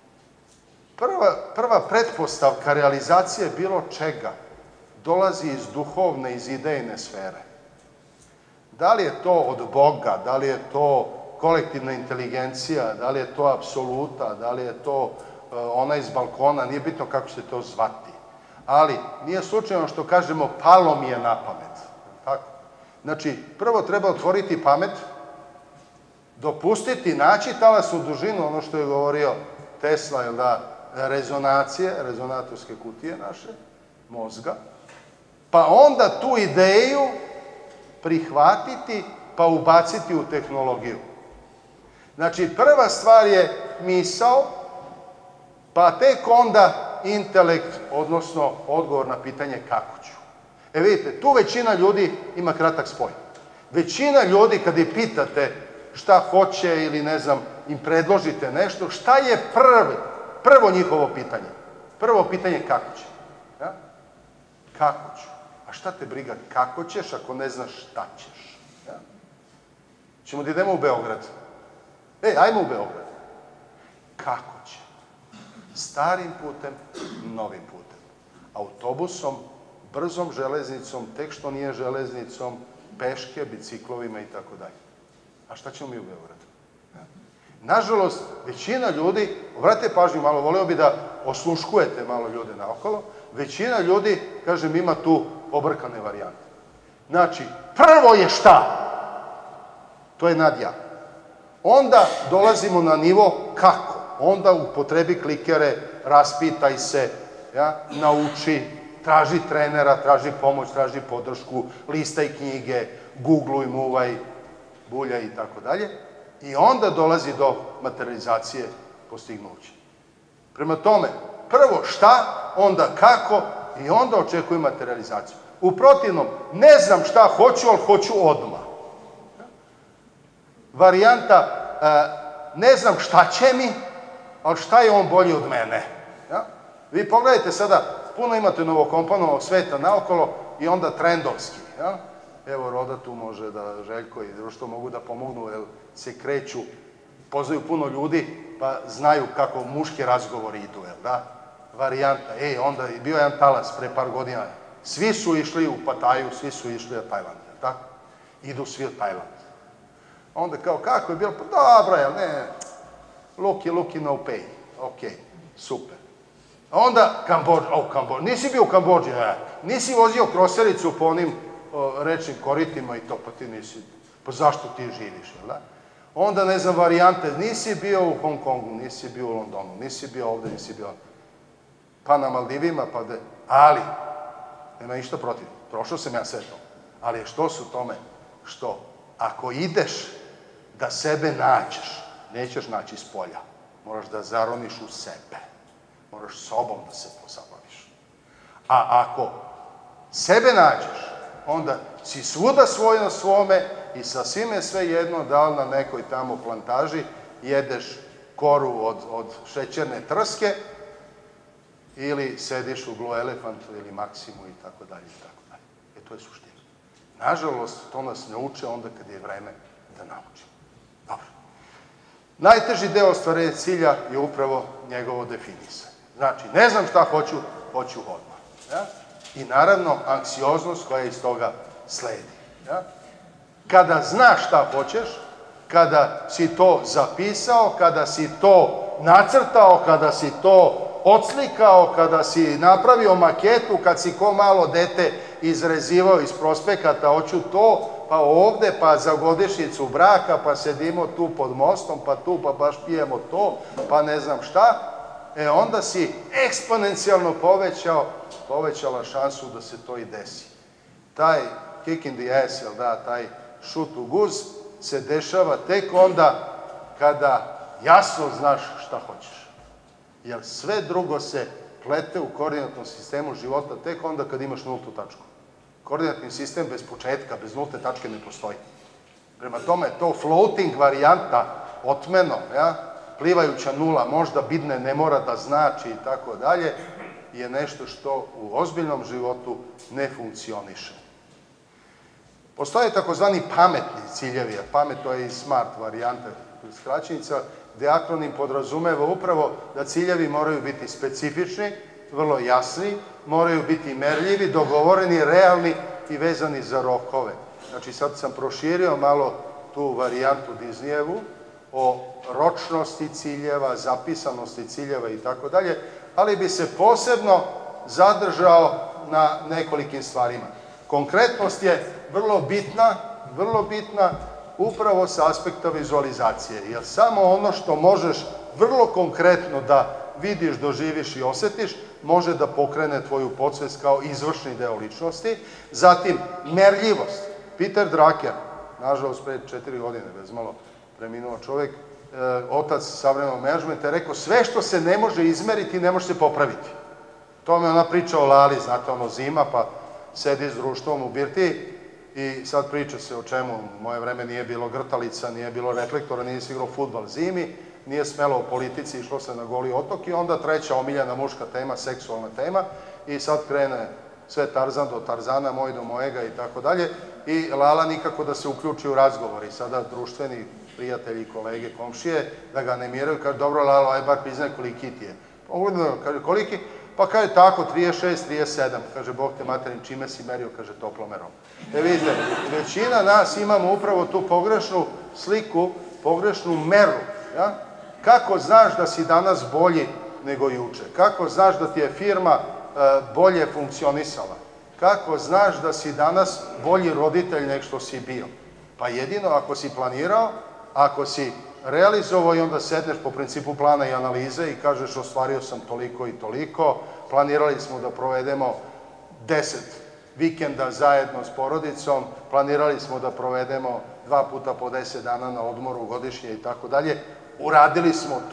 Prva pretpostavka realizacije bilo čega dolazi iz duhovne, iz idejne sfere. Da li je to od Boga, da li je to kolektivna inteligencija, da li je to apsoluta, da li je to ona iz balkona, nije bitno kako će to zvati. Ali nije slučajno što kažemo palo mi je na pamet. Tako? Znači, prvo treba otvoriti pamet, dopustiti, naći talasnu dužinu, ono što je govorio Tesla, jel da, rezonacije, rezonatorske kutije naše, mozga, pa onda tu ideju prihvatiti, pa ubaciti u tehnologiju. Znači, prva stvar je misao, pa tek onda intelekt, odnosno odgovor na pitanje kako ću. Vidite, tu većina ljudi ima kratak spoj. Većina ljudi, kad ih pitate šta hoće ili, ne znam, im predložite nešto, šta je prvo njihovo pitanje? Prvo pitanje je kako će. Kako ću? A šta te briga kako ćeš ako ne znaš šta ćeš? Ćemo da idemo u Beograd. Ajmo u Beograd. Kako će? Starim putem, novim putem. Autobusom, brzom železnicom, tek što nije železnicom, peške, biciklovima i tako dalje. A šta ćemo mi u Beogradu? Nažalost, većina ljudi, obratite pažnju malo, voleo bi da osluškujete malo ljude naokolo, većina ljudi, kažem, ima tu pobrkane varijante. Znači, prvo je šta? To je nadja. Onda dolazimo na nivo kako. Onda upotrebi klikere, raspitaj se, nauči, traži trenera, traži pomoć, traži podršku, listaj knjige, googluj, muvaj, buljaj i tako dalje. I onda dolazi do materializacije postignuća. Prema tome, prvo šta, onda kako i onda očekujem materializaciju. U protivnom, ne znam šta hoću, ali hoću odmah. Varijanta, ne znam šta će mi, ali šta je on bolji od mene. Vi pogledajte sada, puno imate novokomponovog sveta naokolo i onda trendovski. Evo, Roda tu može da, Željko i društvo mogu da pomognu, jer se kreću, poznaju puno ljudi, pa znaju kako muški razgovori idu, jel da? Varijanta, onda je bio jedan talas pre par godina, svi su išli u Pataju, svi su išli na Tajland, jel tako? Idu svi u Tajland. Onda kao, kako je bilo? Pa dobro, jel ne, looky, no pay, okej, super. A onda Kambodža, nisi bio u Kambodži, nisi vozio krosericu po onim rečnim koritima i to, pa ti nisi, pa zašto ti živiš, jel da? Onda, ne znam, varijante, nisi bio u Hong Kongu, nisi bio u Londonu, nisi bio ovde, nisi bio pa na Maldivima, pa da, ali, nema ništa protiv, prošao sam ja sve to, ali što su tome, što ako ideš da sebe nađeš, nećeš naći iz polja, moraš da zaroniš u sebe, moraš sobom da se pozabaviš. A ako sebe nađeš, onda si svuda svoj na svome i sa svime sve jedno, da li na nekoj tamo plantaži jedeš koru od šećerne trske ili sediš u Blue Elephant ili Maximu i tako dalje i tako dalje. To je suština. Nažalost, to nas ne uče onda kad je vreme da naučimo. Dobro. Najteži deo ostvarenja cilja je upravo njegovo definisanje. Znači, ne znam šta hoću, hoću odmah. I naravno, anksioznost koja iz toga sledi. Kada znaš šta hoćeš, kada si to zapisao, kada si to nacrtao, kada si to odslikao, kada si napravio maketu, kad si ko malo dete izrezivao iz prospekata, hoću to, pa ovde, pa za godišnjicu braka, pa sedimo tu pod mostom, pa tu, pa baš pijemo to, pa ne znam šta, onda si eksponencijalno povećala šansu da se to i desi. Taj kick in the ass, jel da, taj šut u guz se dešava tek onda kada jasno znaš šta hoćeš. Jer sve drugo se plete u koordinatnom sistemu života tek onda kad imaš nultu tačku. Koordinatni sistem bez početka, bez nulte tačke ne postoji. Prema tome, to floating varijanta, otmeno, plivajuća nula, možda bidne, ne mora da znači i tako dalje, je nešto što u ozbiljnom životu ne funkcioniše. Postoje takozvani pametni ciljevi, a pamet to je i smart varijanta skraćenica, gde akronim podrazumeva upravo da ciljevi moraju biti specifični, vrlo jasni, moraju biti merljivi, dogovoreni, realni i vezani za rokove. Znači, sad sam proširio malo tu varijantu Disneyevu o ročnosti ciljeva, zapisanosti ciljeva i tako dalje, ali bi se posebno zadržao na nekolikim stvarima. Konkretnost je vrlo bitna upravo sa aspekta vizualizacije, jer samo ono što možeš vrlo konkretno da vidiš, doživiš i osetiš, može da pokrene tvoju podsvest kao izvršni deo ličnosti. Zatim, merljivost. Peter Drucker, nažalost, pre 4 godine, bez malo preminuo čovek, otac savremenog menadžmenta, je rekao sve što se ne može izmeriti, ne može se popraviti. To me ona priča o Lali, znate, ono zima, pa sedi s društvom u birtiji i sad priča se o čemu. U moje vreme nije bilo grtalica, nije bilo reflektora, nije se igrao fudbal zimi, nije smelo o politici, išlo se na Goli otok i onda treća omiljena muška tema, seksualna tema i sad krene sve Tarzan do Tarzana, moj do mojega i tako dalje i Lala nikako da se uključi u razgovor i sada društveni prijatelji, kolege, komšije da ga animiraju, kaže dobro Lalo, aj bar priznaj koliki ti je. Kaže koliki? Pa kaže tako, 36, 37, kaže Bog te materin, čime si merio, kaže toplomerom. Vidite, većina nas imamo upravo tu pogrešnu sliku, pogrešnu meru. Kako znaš da si danas bolji nego juče? Kako znaš da ti je firma bolje funkcionisala? Kako znaš da si danas bolji roditelj nego što si bio? Pa jedino ako si planirao, ako si realizovao i onda sedneš po principu plana i analize i kažeš ostvario sam toliko i toliko, planirali smo da provedemo 10 vikenda zajedno s porodicom, planirali smo da provedemo 2 puta po 10 dana na odmoru godišnje i tako dalje, uradili smo to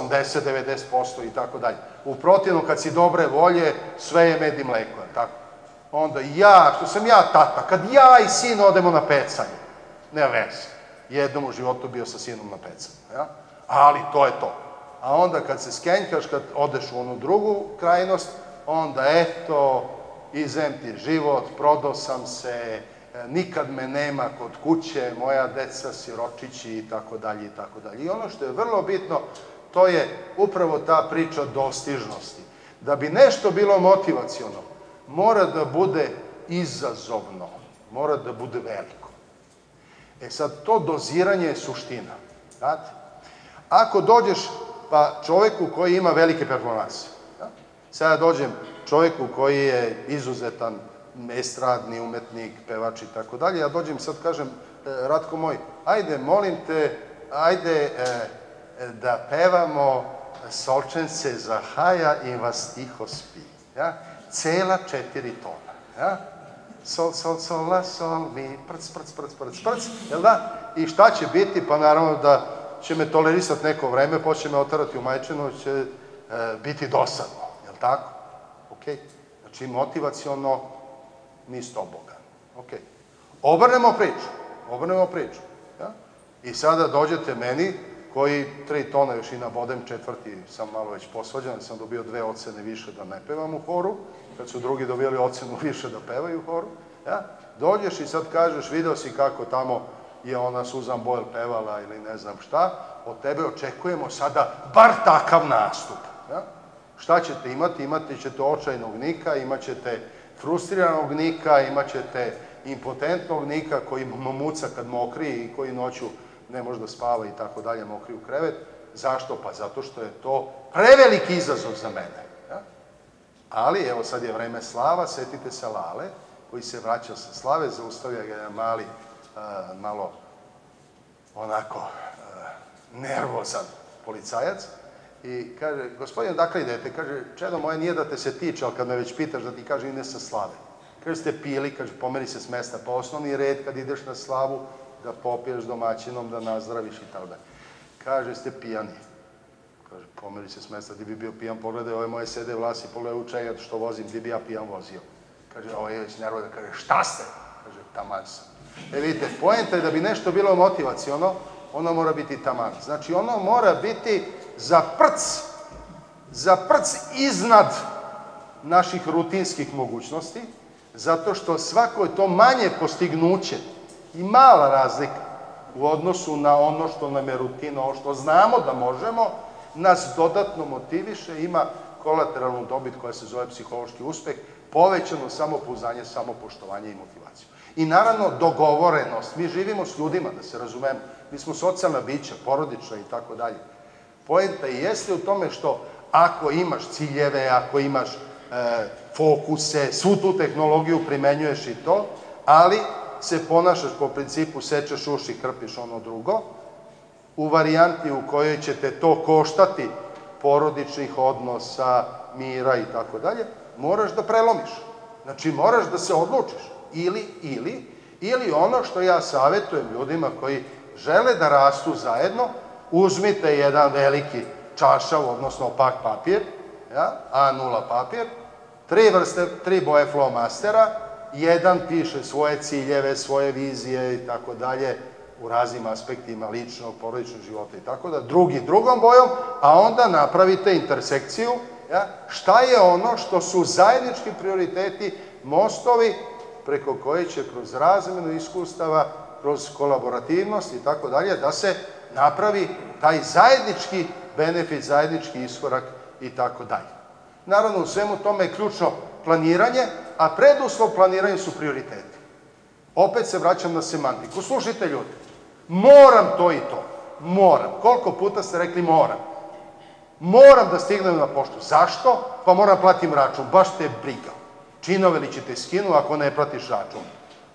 80-90% i tako dalje. U protivnom, kad si dobre volje, sve je med i mleko, tako? Onda ja, što sam ja tata, kad ja i sin odemo na pecanje, nema veze. Jednom u životu bio sa sinom na pecanju, ja? Ali to je to. A onda kad se skenjkaš, kad odeš u onu drugu krajnost, onda eto, izem ti život, prodao sam se, nikad me nema kod kuće, moja deca siročići i tako dalje i tako dalje. I ono što je vrlo bitno, to je upravo ta priča dostižnosti. Da bi nešto bilo motivaciono, mora da bude izazovno, mora da bude veliko. E sad, to doziranje je suština. Znate? Ako dođeš pa čoveku koji ima velike performanse, sada dođem čoveku koji je izuzetan estradni umetnik, pevač i tako dalje, ja dođem sad kažem, Ratko moj, ajde, molim te, ajde da pevamo Solčence za haja i vas tiho spi. Cela 4 tona. Sol, sol, sol, la, sol, mi, prc, prc, prc, prc, prc, jel da? I šta će biti? Pa naravno da će me tolerisati neko vreme, poće me otarati u majčinu, će biti dosadno, jel tako? Okej. Znači, motivaciono nisi tobogan. Okej. Obrnemo priču. I sada dođete meni, koji 3 tona još i nabodem, 4. sam malo već posvađan, sam dobio 2 ocene više da ne pevam u horu, kad su drugi dobili ocenu više da pevaju u horu, dođeš i sad kažeš, video si kako tamo je ona Susan Boyle pevala ili ne znam šta, od tebe očekujemo sada bar takav nastup. Šta ćete imati? Imati ćete očajnog nika, imat ćete frustriranog nika, imat ćete impotentnog nika koji muca kad mokri i koji noću ne može da spava i tako dalje, mokri u krevet. Zašto? Pa zato što je to preveliki izazov za mene. Ali, evo sad je vreme slava, setite se Lale, koji se vraća sa slave, zaustavlja ga jedan mali, malo onako nervozan policajac i kaže, gospodin, dakle idete? Kaže, čedo moje, nije da te se tiče, ali kad me već pitaš da ti kaže, ide sa slave. Kaže, ste pili, kaže, pomeri se s mesta, pa osnovni red kad ideš na slavu, da popiješ domaćinom, da nazdraviš i tako da. Kaže, ste pijani. Kaže, pomeri se s mesta, gdje bi bio pijan, pogledaj, ove moje sede vlasi, pogledaj u čega što vozim, gdje bi ja pijan vozio. Kaže, ovo je već nervoza, kaže, šta ste? Kaže, taman sam. Vidite, poenta je da bi nešto bilo motivaciono, ono mora biti taman. Znači, ono mora biti za prc iznad naših rutinskih mogućnosti, zato što svako je to manje postignuće i mala razlika u odnosu na ono što nam je rutina, ono što znamo da možemo, nas dodatno motiviše, ima kolateralnu dobit koja se zove psihološki uspeh, povećano samopouzdanje, samopoštovanje i motivaciju. I naravno dogovorenost. Mi živimo s ljudima, da se razumemo. Mi smo socijalna bića, porodična i tako dalje. Poenta i jeste u tome što ako imaš ciljeve, ako imaš fokuse, svu tu tehnologiju primenjuješ i to, ali se ponašaš po principu sečeš uši, krpiš ono drugo, u varijanti u kojoj će te to koštati porodičnih odnosa, mira i tako dalje, moraš da prelomiš. Znači, moraš da se odlučiš. Ili ono što ja savjetujem ljudima koji žele da rastu zajedno, uzmite jedan veliki čašav, odnosno opak papir, A0 papir, 3 boje flomastera, jedan piše svoje ciljeve, svoje vizije i tako dalje, u raznim aspektima ličnog, porodičnog života i tako da, drugi drugom bojom, a onda napravite intersekciju, šta je ono što su zajednički prioriteti, mostovi preko koje će kroz razmenu iskustava, kroz kolaborativnost i tako dalje, da se napravi taj zajednički benefit, zajednički iskorak i tako dalje. Naravno, u svemu tome je ključno planiranje, a preduslov planiranja su prioriteti. Opet se vraćam na semantiku. Slušajte ljudi, moram to i to. Moram. Koliko puta ste rekli moram? Moram da stignem na poštu. Zašto? Pa moram platim račun. Baš te briga. Činove li ćete skinu ako ne platiš račun?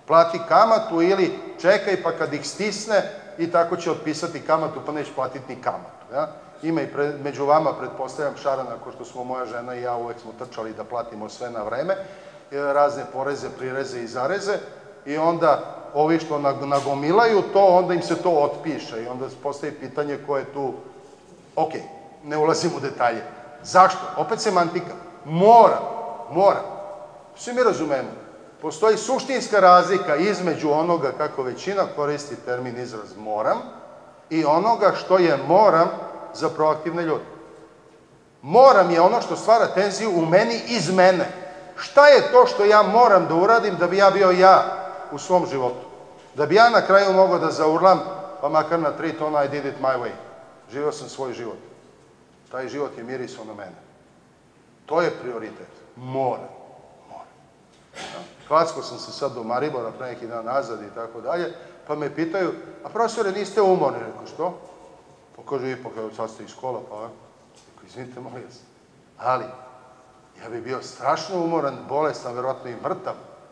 Plati kamatu ili čekaj pa kad ih stisne i tako će otpisati kamatu pa neće platiti ni kamatu. Ima i među vama, pretpostavljam, šarana, ko što smo moja žena i ja uvek smo trčali da platimo sve na vreme, razne poreze, prireze i zareze, i onda ovi što nagomilaju to, onda im se to otpiše i onda postaje pitanje ko je tu, ok, ne ulazim u detalje. Zašto? Opet semantika. Mora. Svi mi razumemo. Postoji suštinska razlika između onoga kako većina koristi termin izraz moram i onoga što je moram za proaktivne ljude. Moram je ono što stvara tenziju u meni iz mene. Šta je to što ja moram da uradim da bi ja bio ja u svom životu? Da bi ja na kraju mogao da zaurlam, pa makar na 3 tona I did it my way. Živeo sam svoj život. Taj život je mirisao na mene. To je prioritet. Moram. Klacko sam se sad do Maribora pre neki dan nazad i tako dalje, pa me pitaju, a profesore, niste umorni? Rekao, što? Pa kaže, ipak, sad ste iz škola, pa rekao, izvinite, molim vas. Ali, ja bih bio strašno umoran, bolestan, verovatno i mrtav,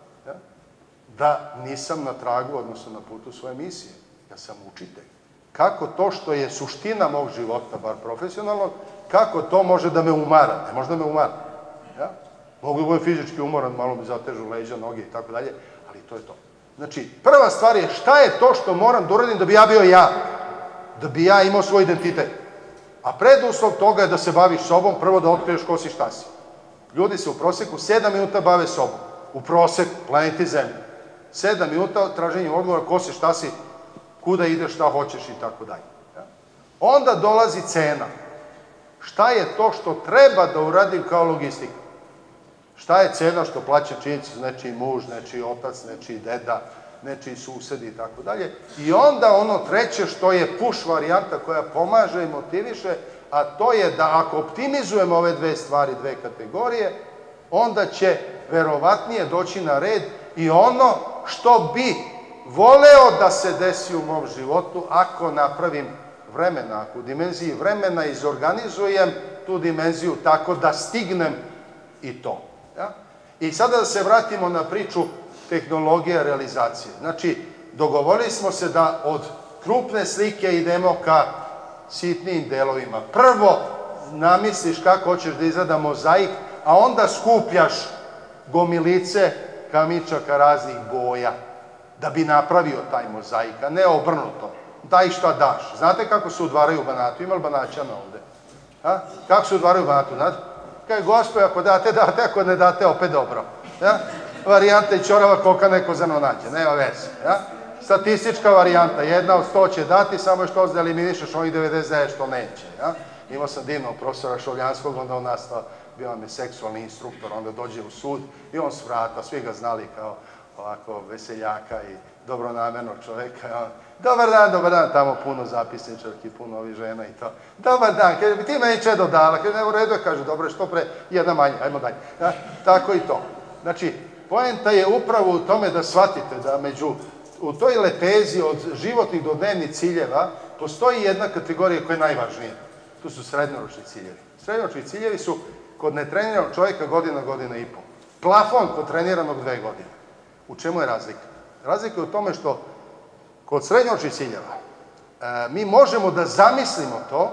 da nisam na tragu, odnosno na putu svoje misije. Ja sam učitelj. Kako to što je suština mog života, bar profesionalno, kako to može da me umara? Ne može da me umara. Mogu da budem fizički umoran, malo mi zatežu leđa, noge i tako dalje, ali to je to. Znači, prva stvar je šta je to što moram da uradim da bi ja bio ja, da bi ja imao svoj identitet. A preduslov toga je da se baviš sobom, prvo da otkriješ ko si, šta si. Ljudi se u proseku 7 minuta bave sobom. U proseku, planeti Zemlje. 7 minuta traženjem odgovora ko si, šta si, kuda ideš, šta hoćeš i tako dalje. Onda dolazi cena. Šta je to što treba da uradim kao logistika? Šta je cena što plaća činjenicu nečiji muž, nečiji otac, nečiji deda, nečiji susedi i tako dalje. I onda ono treće što je push varijanta koja pomaže i motiviše, a to je da ako optimizujemo ove dve stvari, dve kategorije, onda će verovatnije doći na red i ono što bi voleo da se desi u mom životu ako napravim vremena, ako u dimenziji vremena izorganizujem tu dimenziju tako da stignem i to. I sada da se vratimo na priču tehnologija realizacije. Znači, dogovorili smo se da od krupne slike idemo ka sitnijim delovima. Prvo namisliš kako hoćeš da izgleda mozaik, a onda skupljaš gomilice kamičaka raznih boja da bi napravio taj mozaik, a ne obrnuto. Daj šta daš. Znate kako se udvaraju u Banatu? Ima li Banaćana ovde? Kako se udvaraju u Banatu, znate? Kaj, gospod, ako date, date, ako ne date, opet dobro. Varijanta i čorava koka neko zano nađe, nema veze. Statistička varijanta, 1 od 100 će dati, samo je što da eliminišeš onih 99 što neće. Imao sam divnog profesora Šovljanskog, onda on nastao, bio nam je seksualni instruktor, onda dođe u sud i on s vrata, svi ga znali kao ovako veseljaka i dobronamernog čoveka. Dobar dan, tamo puno zapisničarki, puno ovih žena i to. Dobar dan, kaže, bi ti meni čedo dala? Kaže, ne, u redu je, kaže, dobro je, što pre, jedna manje, ajmo dalje. Tako i to. Znači, poenta je upravo u tome da shvatite da u toj lepezi od životnih do dnevnih ciljeva postoji jedna kategorija koja je najvažnija. Tu su srednjoročni ciljevi. Srednjoročni ciljevi su kod netreniranog čovjeka godina i pol. Plafon kod treniranog 2 godine. U čemu je razlika? Razlika je u tome što kod srednjoročnih ciljeva mi možemo da zamislimo to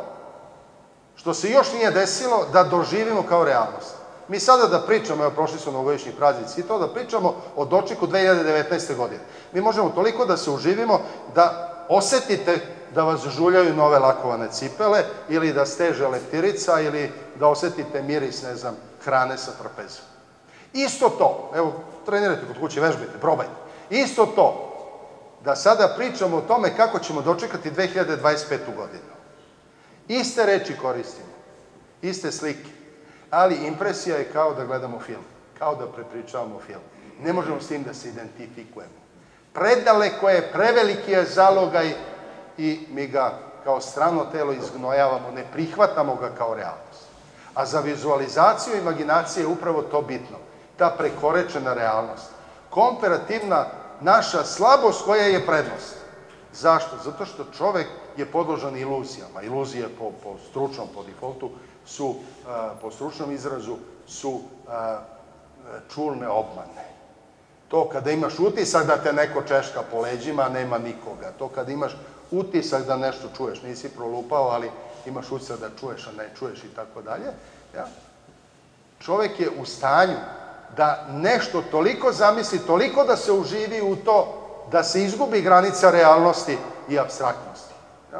što se još nije desilo da doživimo kao realnost. Mi sada da pričamo, evo prošli su novogodišnji praznici i to, da pričamo o dočeku 2019. godine. Mi možemo toliko da se uživimo da osetite da vas žuljaju nove lakovane cipele ili da steže leptirica ili da osetite miris, ne znam, hrane sa trapeza. Isto to, evo, trenirajte kod kuće, vežbajte, probajte. Isto to, da sada pričamo o tome kako ćemo dočekati 2025. godinu. Iste reči koristimo, iste slike, ali impresija je kao da gledamo film, kao da prepričavamo film. Ne možemo s tim da se identifikujemo. Predaleko je, preveliki je zalogaj i mi ga kao strano telo izgnojavamo, ne prihvatamo ga kao realnost. A za vizualizaciju imaginacije je upravo to bitno, ta prekorečena realnost. Komparativna naša slabost koja je prednost. Zašto? Zato što čovek je podložan iluzijama. Iluzije po stručnom, po defaultu, su, po stručnom izrazu, su čulne obmane. To kada imaš utisak da te neko češka po leđima, nema nikoga. To kada imaš utisak da nešto čuješ, nisi prolupao, ali imaš utisak da čuješ, a ne čuješ i tako dalje. Čovek je u stanju da nešto toliko zamisli, toliko da se uživi u to, da se izgubi granica realnosti i apstraktnosti.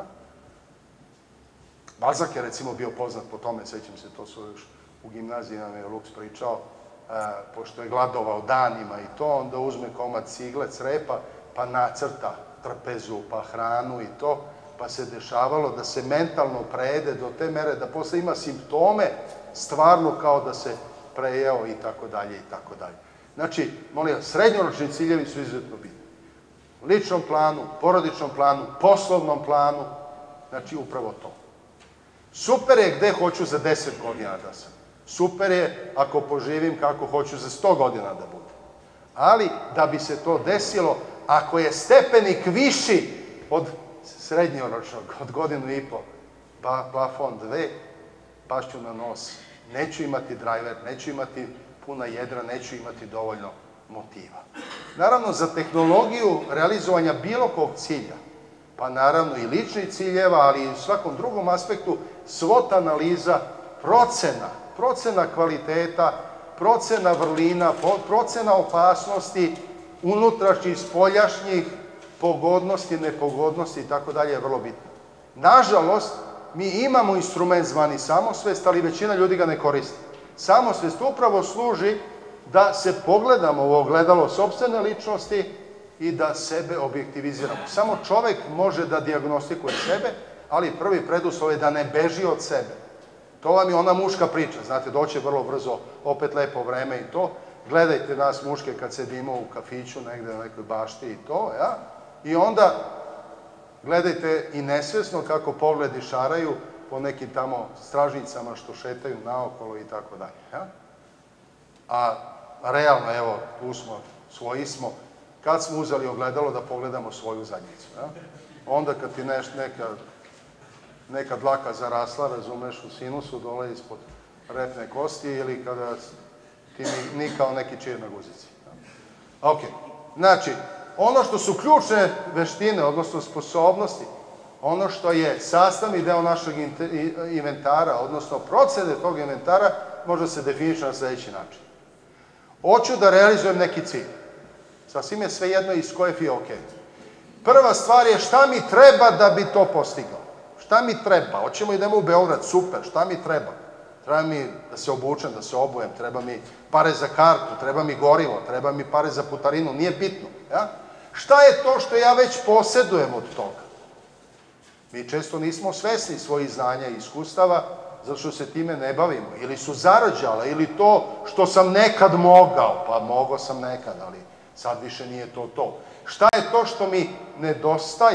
Balzak je recimo bio poznat po tome, sećam se, to su još u gimnaziji nam je Lux pričao, pošto je gladovao danima i to, onda uzme komad cigle, crepa, pa nacrta trpezu, pa hranu i to, pa se dešavalo da se mentalno prejede do te mere da posle ima simptome stvarno kao da se prejeo i tako dalje i tako dalje. Znači, molim vas, srednjoročni ciljevi su izuzetno bitni. U ličnom planu, porodičnom planu, poslovnom planu, znači upravo to. Super je gde hoću za 10 godina da sam. Super je ako poživim kako hoću za 100 godina da budem. Ali, da bi se to desilo, ako je stepenik viši od srednjoročnog, od godinu i po, plafon 2, pašću na nos. Neću imati drajver, neću imati puna jedra, neću imati dovoljno motiva. Naravno, za tehnologiju realizovanja bilo kog cilja, pa naravno i ličnih ciljeva, ali i u svakom drugom aspektu, SWOT analiza, procena kvaliteta, procena vrlina, procena opasnosti, unutrašnjih, spoljašnjih, pogodnosti, nepogodnosti i tako dalje je vrlo bitno. Nažalost, mi imamo instrument zvani samosvest, ali većina ljudi ga ne koristi. Samosvest upravo služi da se pogledamo u ogledalo sopstvene ličnosti i da sebe objektiviziramo. Samo čovek može da dijagnostikuje sebe, ali prvi preduslov je da ne beži od sebe. To vam je ona muška priča, znate, doće vrlo brzo, opet lepo vreme i to. Gledajte nas muške kad sedimo u kafiću, negde na nekoj bašti i to, i onda gledajte i nesvesno kako pogledi šaraju po nekim tamo stražnicama što šetaju naokolo i tako dalje. A realno, evo, tu smo, svoji smo, kad smo uzeli ogledalo da pogledamo svoju zadnjicu. Onda kad ti neka dlaka zarasla, razumeš, u sinusu dole ispod repne kosti ili kada ti nikao neki čir na guzici. Ok, znači, ono što su ključne veštine, odnosno sposobnosti, ono što je sastavni deo našeg inventara, odnosno procede tog inventara, može se definići na sledeći način. Hoću da realizujem neki cilj. Sasvim je sve jedno iz koje je ok. Prva stvar je šta mi treba da bi to postigao. Šta mi treba? Hoćemo idemo u Beograd, super, šta mi treba? Treba mi da se obučem, da se obujem, treba mi pare za kartu, treba mi gorivo, treba mi pare za putarinu, nije bitno. Šta je to što ja već posedujem od toga? Mi često nismo svesni svojih znanja i iskustava, zato što se time ne bavimo. Ili su zarađala, ili to što sam nekad mogao, pa mogao sam nekad, ali sad više nije to. Šta je to što mi nedostaje?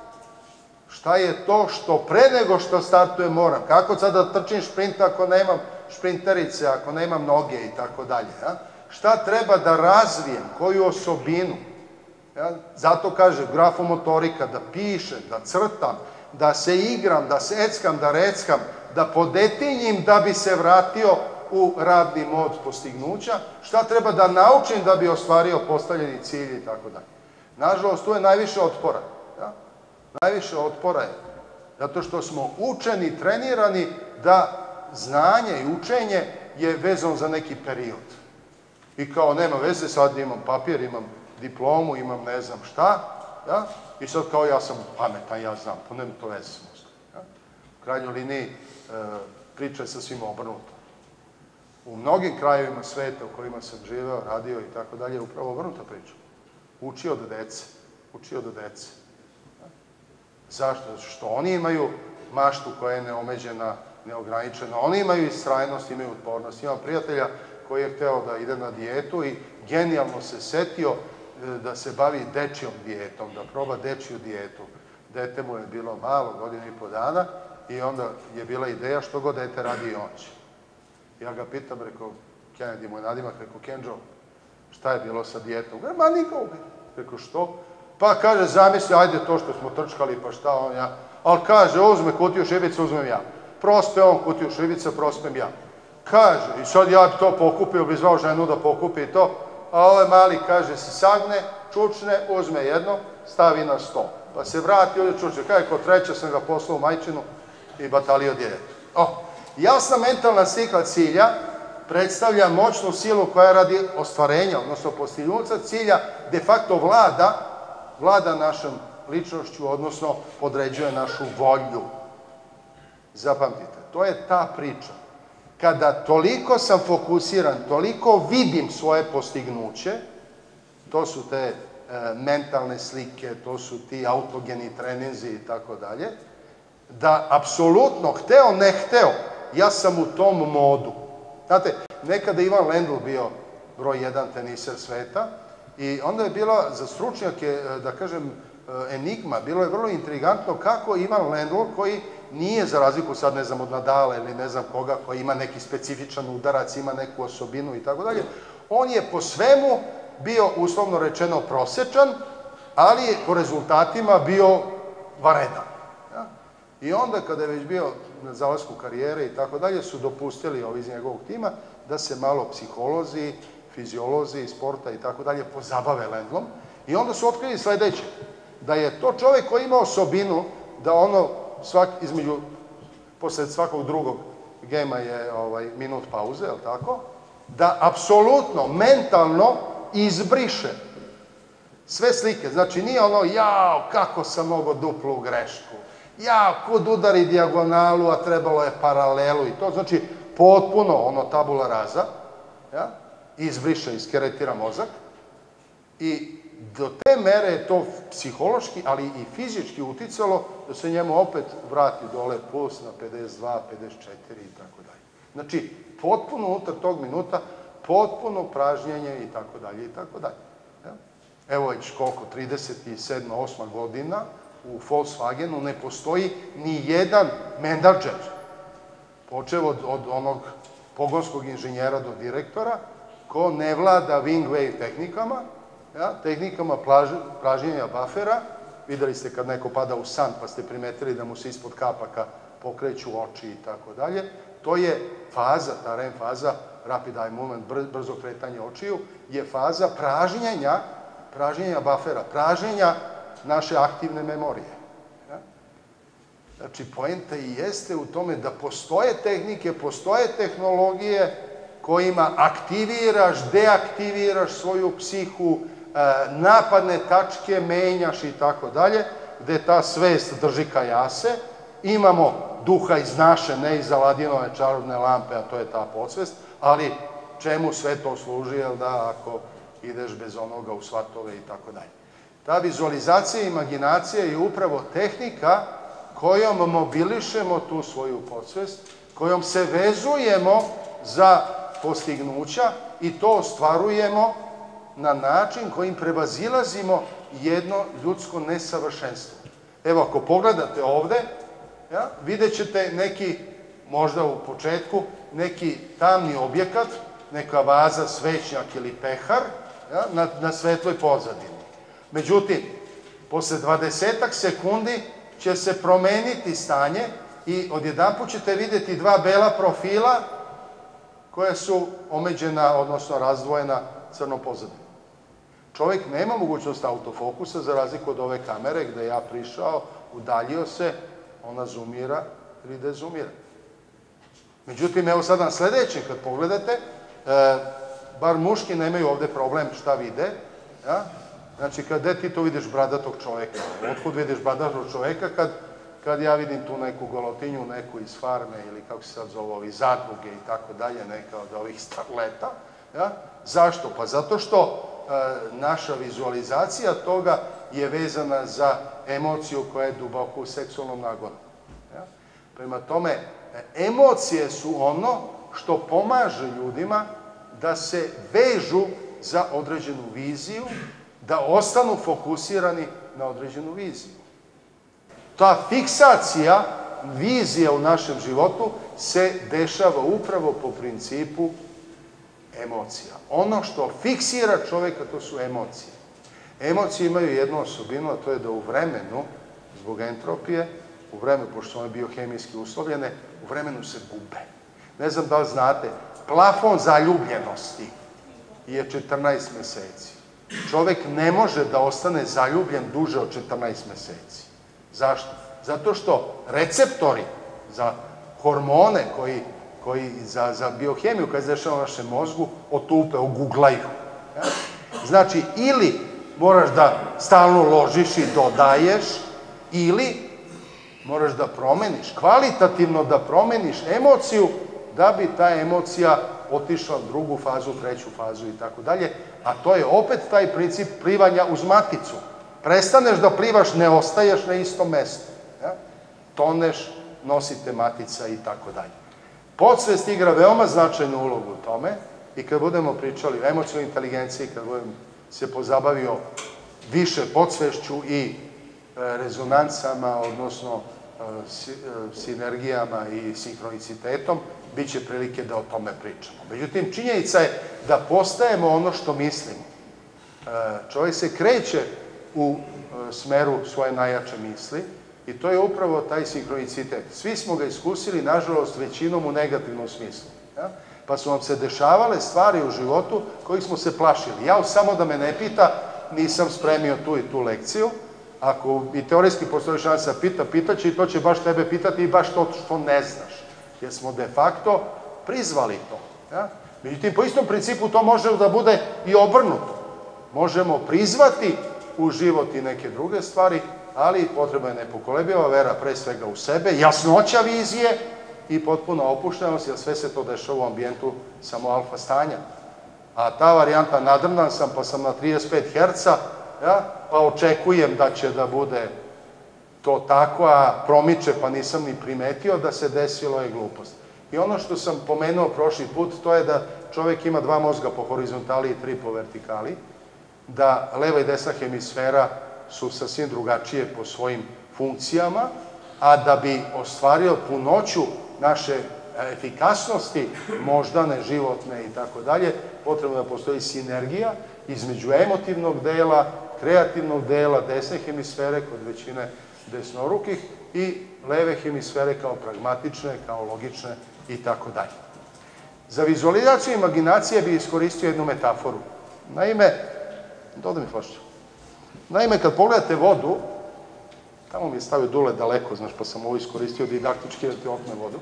Šta je to što pre nego što startujem moram? Kako sad da trčim šprint ako nemam šprinterice, ako nemam noge i tako dalje? Šta treba da razvijem? Koju osobinu? Zato kaže grafomotorika, da pišem, da crtam, da se igram, da se eckam, da reckam, da podetinjim da bi se vratio u radni mod postignuća. Šta treba da naučim da bi ostvario postavljeni cilj i tako dalje. Nažalost, tu je najviše otpora. Najviše otpora je zato što smo učeni, trenirani da znanje i učenje je vezano za neki period. I kao nema veze, sad imam papir, imam diplomu, imam ne znam šta, i sad kao ja sam pametan, ja znam, pa nema to veze s mozgom. U krajnjoj liniji priča je sasvim obrnuta. U mnogim krajevima sveta u kojima sam živeo, radio i tako dalje, je upravo obrnuta priča. Uči od dece. Zašto? Zato što oni imaju maštu koja je neomeđena, neograničena. Oni imaju istrajnost, imaju otpornost. Imam prijatelja koji je hteo da ide na dijetu i genijalno se setio da se bavi dečijom dijetom, da proba dečiju dijetu. Dete mu je bilo malo, 1,5 dana, i onda je bila ideja što god dete radi i on će. Ja ga pitam, rekao, Kennedy, moj nadimak, rekao, Kenjo, šta je bilo sa dijetom? Ma nikao. Rekao, što? Pa kaže, zamisli, ajde to što smo trčkali, pa šta on ja. Ali kaže, uzme kutiju šibica, uzmem ja. Prospe on kutiju šibica, prospem ja. Kaže, i sad ja bi to pokupio, bi zvao ženu da pokupi to. a ovaj mali kaže se sagne, čučne, uzme jedno, stavi na sto. Pa se vrati ovdje čučne. Kaj, ko treće sam ga poslao u majčinu i batalio djetetu. Jasna mentalna slika cilja predstavlja moćnu silu koja radi ostvarenja, odnosno postignuća cilja, de facto vlada našom ličnošću, odnosno podređuje našu volju. Zapamtite, to je ta priča. Kada toliko sam fokusiran, toliko vidim svoje postignuće, to su te mentalne slike, to su ti autogeni treninzi i tako dalje, da apsolutno, hteo ne hteo, ja sam u tom modu. Znate, nekada Ivan Lendl bio broj 1 teniser sveta i onda je bila za stručnjake, da kažem, enigma, bilo je vrlo intrigantno kako Ivan Lendl, koji nije, za razliku sad ne znam od Nadala ili ne znam koga, koji ima neki specifičan udarac, ima neku osobinu i tako dalje, on je po svemu bio, uslovno rečeno, prosečan, ali je po rezultatima bio varedan. I onda kada je već bio na zalasku karijere i tako dalje, su dopustili ovi iz njegovog tima da se malo psiholozi, fiziolozi, sporta i tako dalje pozabave Lendlom. I onda su otkrili sledeće, da je to čovjek koji ima osobinu da ono posle svakog drugog gema je minut pauze, je li tako? Da apsolutno, mentalno izbriše sve slike. Znači nije ono, jao, kako sam mogao duplu grešku, jao, kud udari dijagonalu, a trebalo je paralelu i to. Znači, potpuno ono tabula rasa, izbriše, iskeretira mozak i do te mere je to psihološki, ali i fizički uticalo da se njemu opet vrati dole plus na 52, 54 i tako dalje. Znači, potpuno unutar tog minuta, potpuno pražnjenje i tako dalje i tako dalje. Evo već koliko, 37. 8. godina u Volkswagenu ne postoji ni jedan menadžer, počev od onog pogonskog inženjera do direktora, ko ne vlada wing wave tehnikama pražnjenja bafera. Videli ste kad neko pada u san pa ste primetili da mu se ispod kapaka pokreću oči i tako dalje. To je faza, ta REM faza, rapid eye movement, brzo kretanje očiju, je faza pražnjenja bafera, pražnjenja naše aktivne memorije. Znači, poenta i jeste u tome da postoje tehnike, postoje tehnologije kojima aktiviraš, deaktiviraš svoju psihu, napadne tačke menjaš i tako dalje, gde ta svest drži kajase. Imamo duha iz naše, ne iz Aladinove čarobne lampe, a to je ta podsvest, ali čemu sve to služi, jel da, ako ideš bez onoga u svatove i tako dalje. Ta vizualizacija i imaginacija je upravo tehnika kojom mobilišemo tu svoju podsvest, kojom se vezujemo za postignuća i to ostvarujemo na način kojim prevazilazimo jedno ljudsko nesavršenstvo. Evo, ako pogledate ovde, vidjet ćete neki, možda u početku, neki tamni objekat, neka vaza, svećnjak ili pehar, na svetloj pozadini. Međutim, posle 20 sekundi će se promeniti stanje i odjedanput ćete vidjeti dva bela profila koja su omeđena, odnosno razdvojena crnom pozadinom. Čovjek nema mogućnost autofokusa, za razliku od ove kamere gde ja prišao, udaljio se, ona zoomira ili dezumira. Međutim, evo sad na sledećem, kad pogledate, bar muški nemaju ovde problem šta vide. Znači, gde ti to vidiš bradatog čoveka? Otkud vidiš bradatog čoveka kad ja vidim tu neku golotinju, neku iz farme ili kako se sad zove, ovi zadruge i tako dalje, neka od ovih starleta. Zašto? Pa zato što naša vizualizacija toga je vezana za emociju koja je duboko u seksualnom nagonu. Prema tome, emocije su ono što pomaže ljudima da se vežu za određenu viziju, da ostanu fokusirani na određenu viziju. Ta fiksacija vizije u našem životu se dešava upravo po principu emocija. Ono što fiksira čoveka, to su emocije. Emocije imaju jednu osobinu, a to je da u vremenu, zbog entropije, u vremenu, pošto su one biohemijski uslovljene, u vremenu se gube. Ne znam da li znate, plafon zaljubljenosti je 14 meseci. Čovek ne može da ostane zaljubljen duže od 14 meseci. Zašto? Zato što receptori za hormone koji za biohemiju koja se dešava u našem mozgu otupe, oguglaju. Znači, ili moraš da stalno ložiš i dodaješ, ili moraš da promeniš, kvalitativno da promeniš emociju, da bi ta emocija otišla u drugu fazu, treću fazu i tako dalje. A to je opet taj princip plivanja uz maticu. Prestaneš da plivaš, ne ostaješ na istom mestu. Toneš, nosite matica i tako dalje. Podsvest igra veoma značajnu ulogu u tome i kad budemo pričali o emocionalnoj inteligenciji, kad budem se pozabavio više podsvešću i rezonancama, odnosno sinergijama i sinhronicitetom, bit će prilike da o tome pričamo. Međutim, činjenica je da postajemo ono što mislimo. Čovjek se kreće u smeru svoje najjače misli i to je upravo taj sinhronicitet. Svi smo ga iskusili, nažalost, većinom u negativnom smislu. Pa su vam se dešavale stvari u životu kojih smo se plašili. Ja, samo da me ne pita, nisam spremio tu i tu lekciju. Ako i teorijski postoji šansa pitaće i to će baš tebe pitati i baš to što ne znaš. Jer smo de facto prizvali to. Međutim, po istom principu to može da bude i obrnuto. Možemo prizvati u život i neke druge stvari, ali potrebna je nepokolebiva vera pre svega u sebe, jasnoća vizije i potpuna opuštenost, jer sve se to dešava u ambijentu samo alfa stanja. A ta varijanta nadrnan sam, pa sam na 35 Hz, pa očekujem da će da bude to tako, a promiče, pa nisam ni primetio da se desilo je glupost. I ono što sam pomenuo prošli put, to je da čovek ima 2 mozga po horizontali i 3 po vertikali, da leva i desna hemisfera su sasvim drugačije po svojim funkcijama, a da bi ostvario punoću naše efikasnosti, moždane, životne i tako dalje, potrebno da postoji sinergija između emotivnog dela, kreativnog dela desne hemisfere kod većine desnorukih i leve hemisfere kao pragmatične, kao logične i tako dalje. Za vizualizaciju imaginacije bi iskoristio jednu metaforu. Naime, dodaj mi flašiću. Naime, kad pogledate vodu, tamo mi je stavio Dule daleko, znaš, pa sam ovo iskoristio didaktički da ti otme vodu.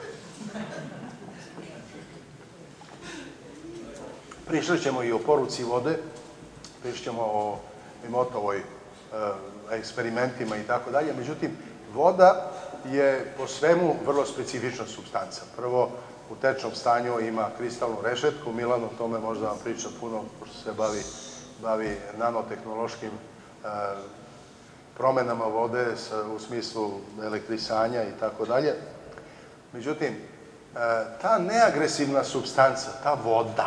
Pričat ćemo i o poruci vode, pričat ćemo o Emotovoj eksperimentima i tako dalje. Međutim, voda je po svemu vrlo specifična supstanca. Prvo, u tečnom stanju ima kristalnu rešetku. Milan o tome možda vam priča puno, pošto se bavi nanotehnološkim promenama vode u smislu elektrisanja i tako dalje. Međutim, ta neagresivna supstanca, ta voda,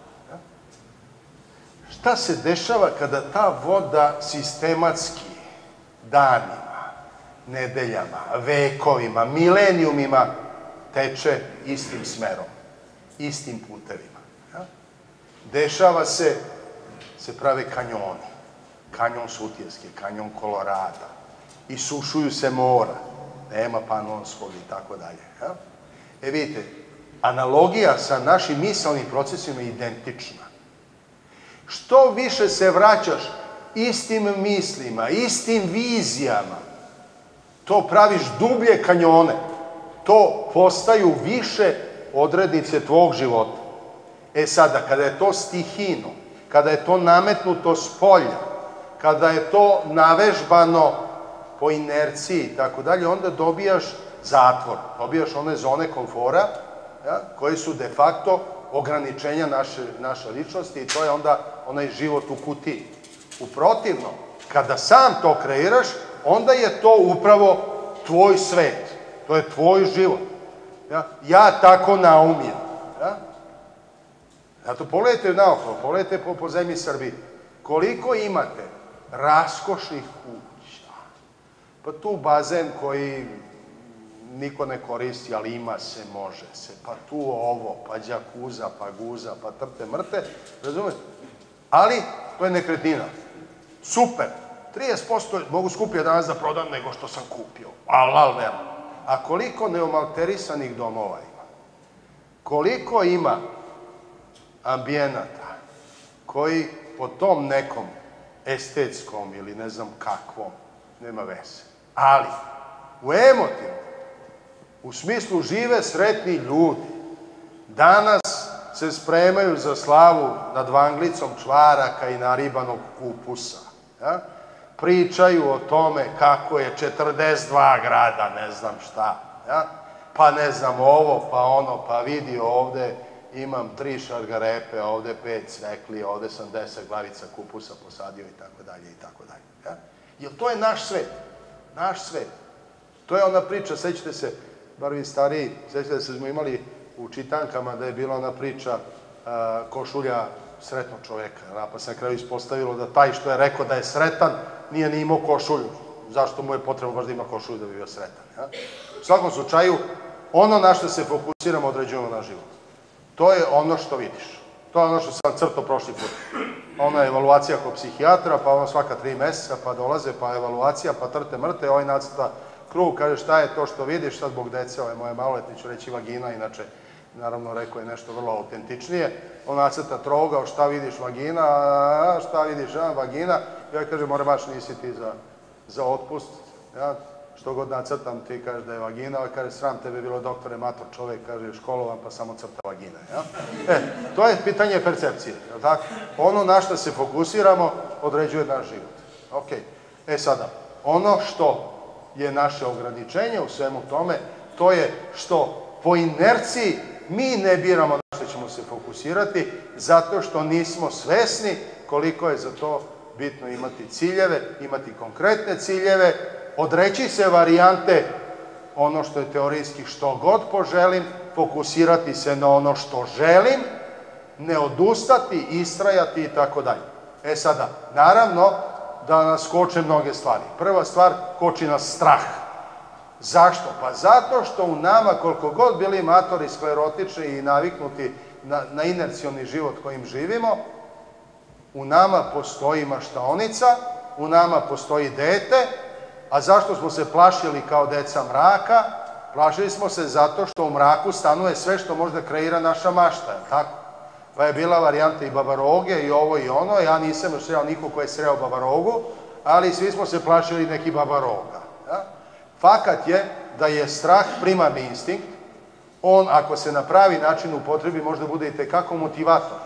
šta se dešava kada ta voda sistematski danima, nedeljama, vekovima, milenijumima teče istim smerom, istim putevima? Dešava se prave kanjoni, kanjon Sutjeske, kanjon Kolorada, isušuju se mora, nema Panonskog i tako dalje. Vidite, analogija sa našim misalnim procesima je identična. Što više se vraćaš istim mislima, istim vizijama, to praviš dublje kanjone, to postaju više odrednice tvog života. Sada, kada je to stihijno, kada je to nametnuto s polja, kada je to navežbano po inerciji i tako dalje, onda dobijaš zatvor, dobijaš one zone komfora koje su de facto ograničenja naše ličnosti i to je onda onaj život u kutiji. Uprotivno, kada sam to kreiraš, onda je to upravo tvoj svet, to je tvoj život. Ja tako naumim. Zato pogledajte naokolo, pogledajte po zemlji Srbiji, koliko imate raskošnih kuća. Pa tu bazen koji niko ne koristi, ali ima se, može se, pa tu ovo, pa đakuza, pa guza, pa trte mrte, razumete? Ali, to je nekretnina. Super. 30% mogu skupije danas da prodam nego što sam kupio. Alal nema. A koliko neomalterisanih domova ima? Koliko ima ambijenata, koji po tom nekom estetskom ili ne znam kakvom nema veze. Ali, u emotivnom, u smislu žive sretni ljudi, danas se spremaju za slavu nad vanglicom čvaraka i naribanog kupusa. Pričaju o tome kako je 42 grada, ne znam šta. Pa ne znam ovo, pa ono, pa vidi ovde imam 3 šargarepe, ovde 5 cvekli, ovde sam 10 glavica kupusa posadio i tako dalje i tako dalje. Jer to je naš svet. Naš svet. To je ona priča, sećate se, bar vi stariji, sećate se, smo imali u čitankama da je bila ona priča košulja sretnog čoveka, pa se na kraju ispostavilo da taj što je rekao da je sretan nije ni imao košulju. Zašto mu je potrebno baš da ima košulju da bi bio sretan? U svakom slučaju, ono na što se fokusiramo određujemo na život. To je ono što vidiš. To je ono što sam crtao prošli put. Ona je evaluacija kod psihijatra, pa ono svaka 3 meseca, pa dolaze, pa evaluacija, pa trte mrte, ovaj nacrta krug, kaže šta je to što vidiš, sad zbog dece, ovaj moje maloletni ću reći vagina, inače, naravno, rekao je nešto vrlo autentičnije. On nacrta trougao, šta vidiš vagina, šta vidiš vagina, ja kaže, more baš nisi ti za otpust, što god nacrtam, ti kažeš da je vagina, ovaj kaže, sram tebe bilo doktore, mator čovek, kaže, školovan, pa samo crta vagina. To je pitanje percepcije, je li tako? Ono na što se fokusiramo određuje naš život. Ok, sada, ono što je naše ograničenje u svemu tome, to je što po inerciji mi ne biramo na što ćemo se fokusirati, zato što nismo svesni koliko je za to bitno imati ciljeve, imati konkretne ciljeve, odreći se varijante, ono što je teorijski što god poželim, fokusirati se na ono što želim, ne odustati, istrajati i tako dalje. Sada, naravno da nas koče mnoge stvari. Prva stvar, koči nas strah. Zašto? Pa zato što u nama, koliko god bili matori sklerotični i naviknuti na inercioni život kojim živimo, u nama postoji maštaonica, u nama postoji dete, a zašto smo se plašili kao deca mraka? Plašili smo se zato što u mraku stanuje sve što možda kreira naša mašta, je li tako? Pa je bila varijanta i babaroge i ovo i ono, ja nisam još sreo niko ko je sreo babarogu, ali svi smo se plašili neki babaroga. Fakat je da je strah primarni instinkt, on ako se na pravi način upotrebi možda bude i tekako motivator,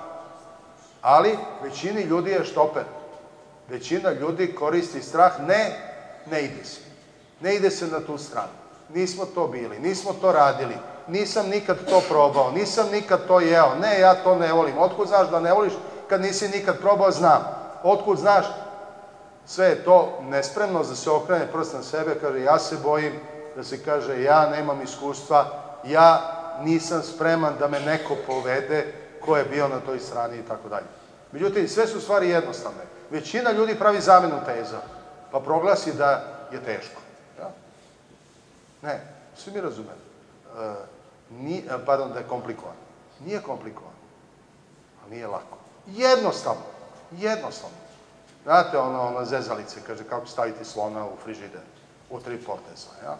ali većini ljudi je štoper. Većina ljudi koristi strah, ne ide se. Ne ide se na tu stranu. Nismo to bili, nismo to radili, nisam nikad to probao, nisam nikad to jeo, ne, ja to ne volim. Otkud znaš da ne voliš kad nisi nikad probao, znam. Otkud znaš, sve je to nespremno da se okrene prst na sebe, kaže ja se bojim, da se kaže ja nemam iskustva, ja nisam spreman da me neko povede ko je bio na toj strani i tako dalje. Međutim, sve su stvari jednostavne. Većina ljudi pravi zamenu teza, pa proglasi da je teško. Ne, svi mi razumemo. Pardon, da je komplikovan. Nije komplikovan, ali nije lako. Jednostavno. Jednostavno. Znate, ona zezalice, kaže, kako staviti slona u frižider, u 3 poteza,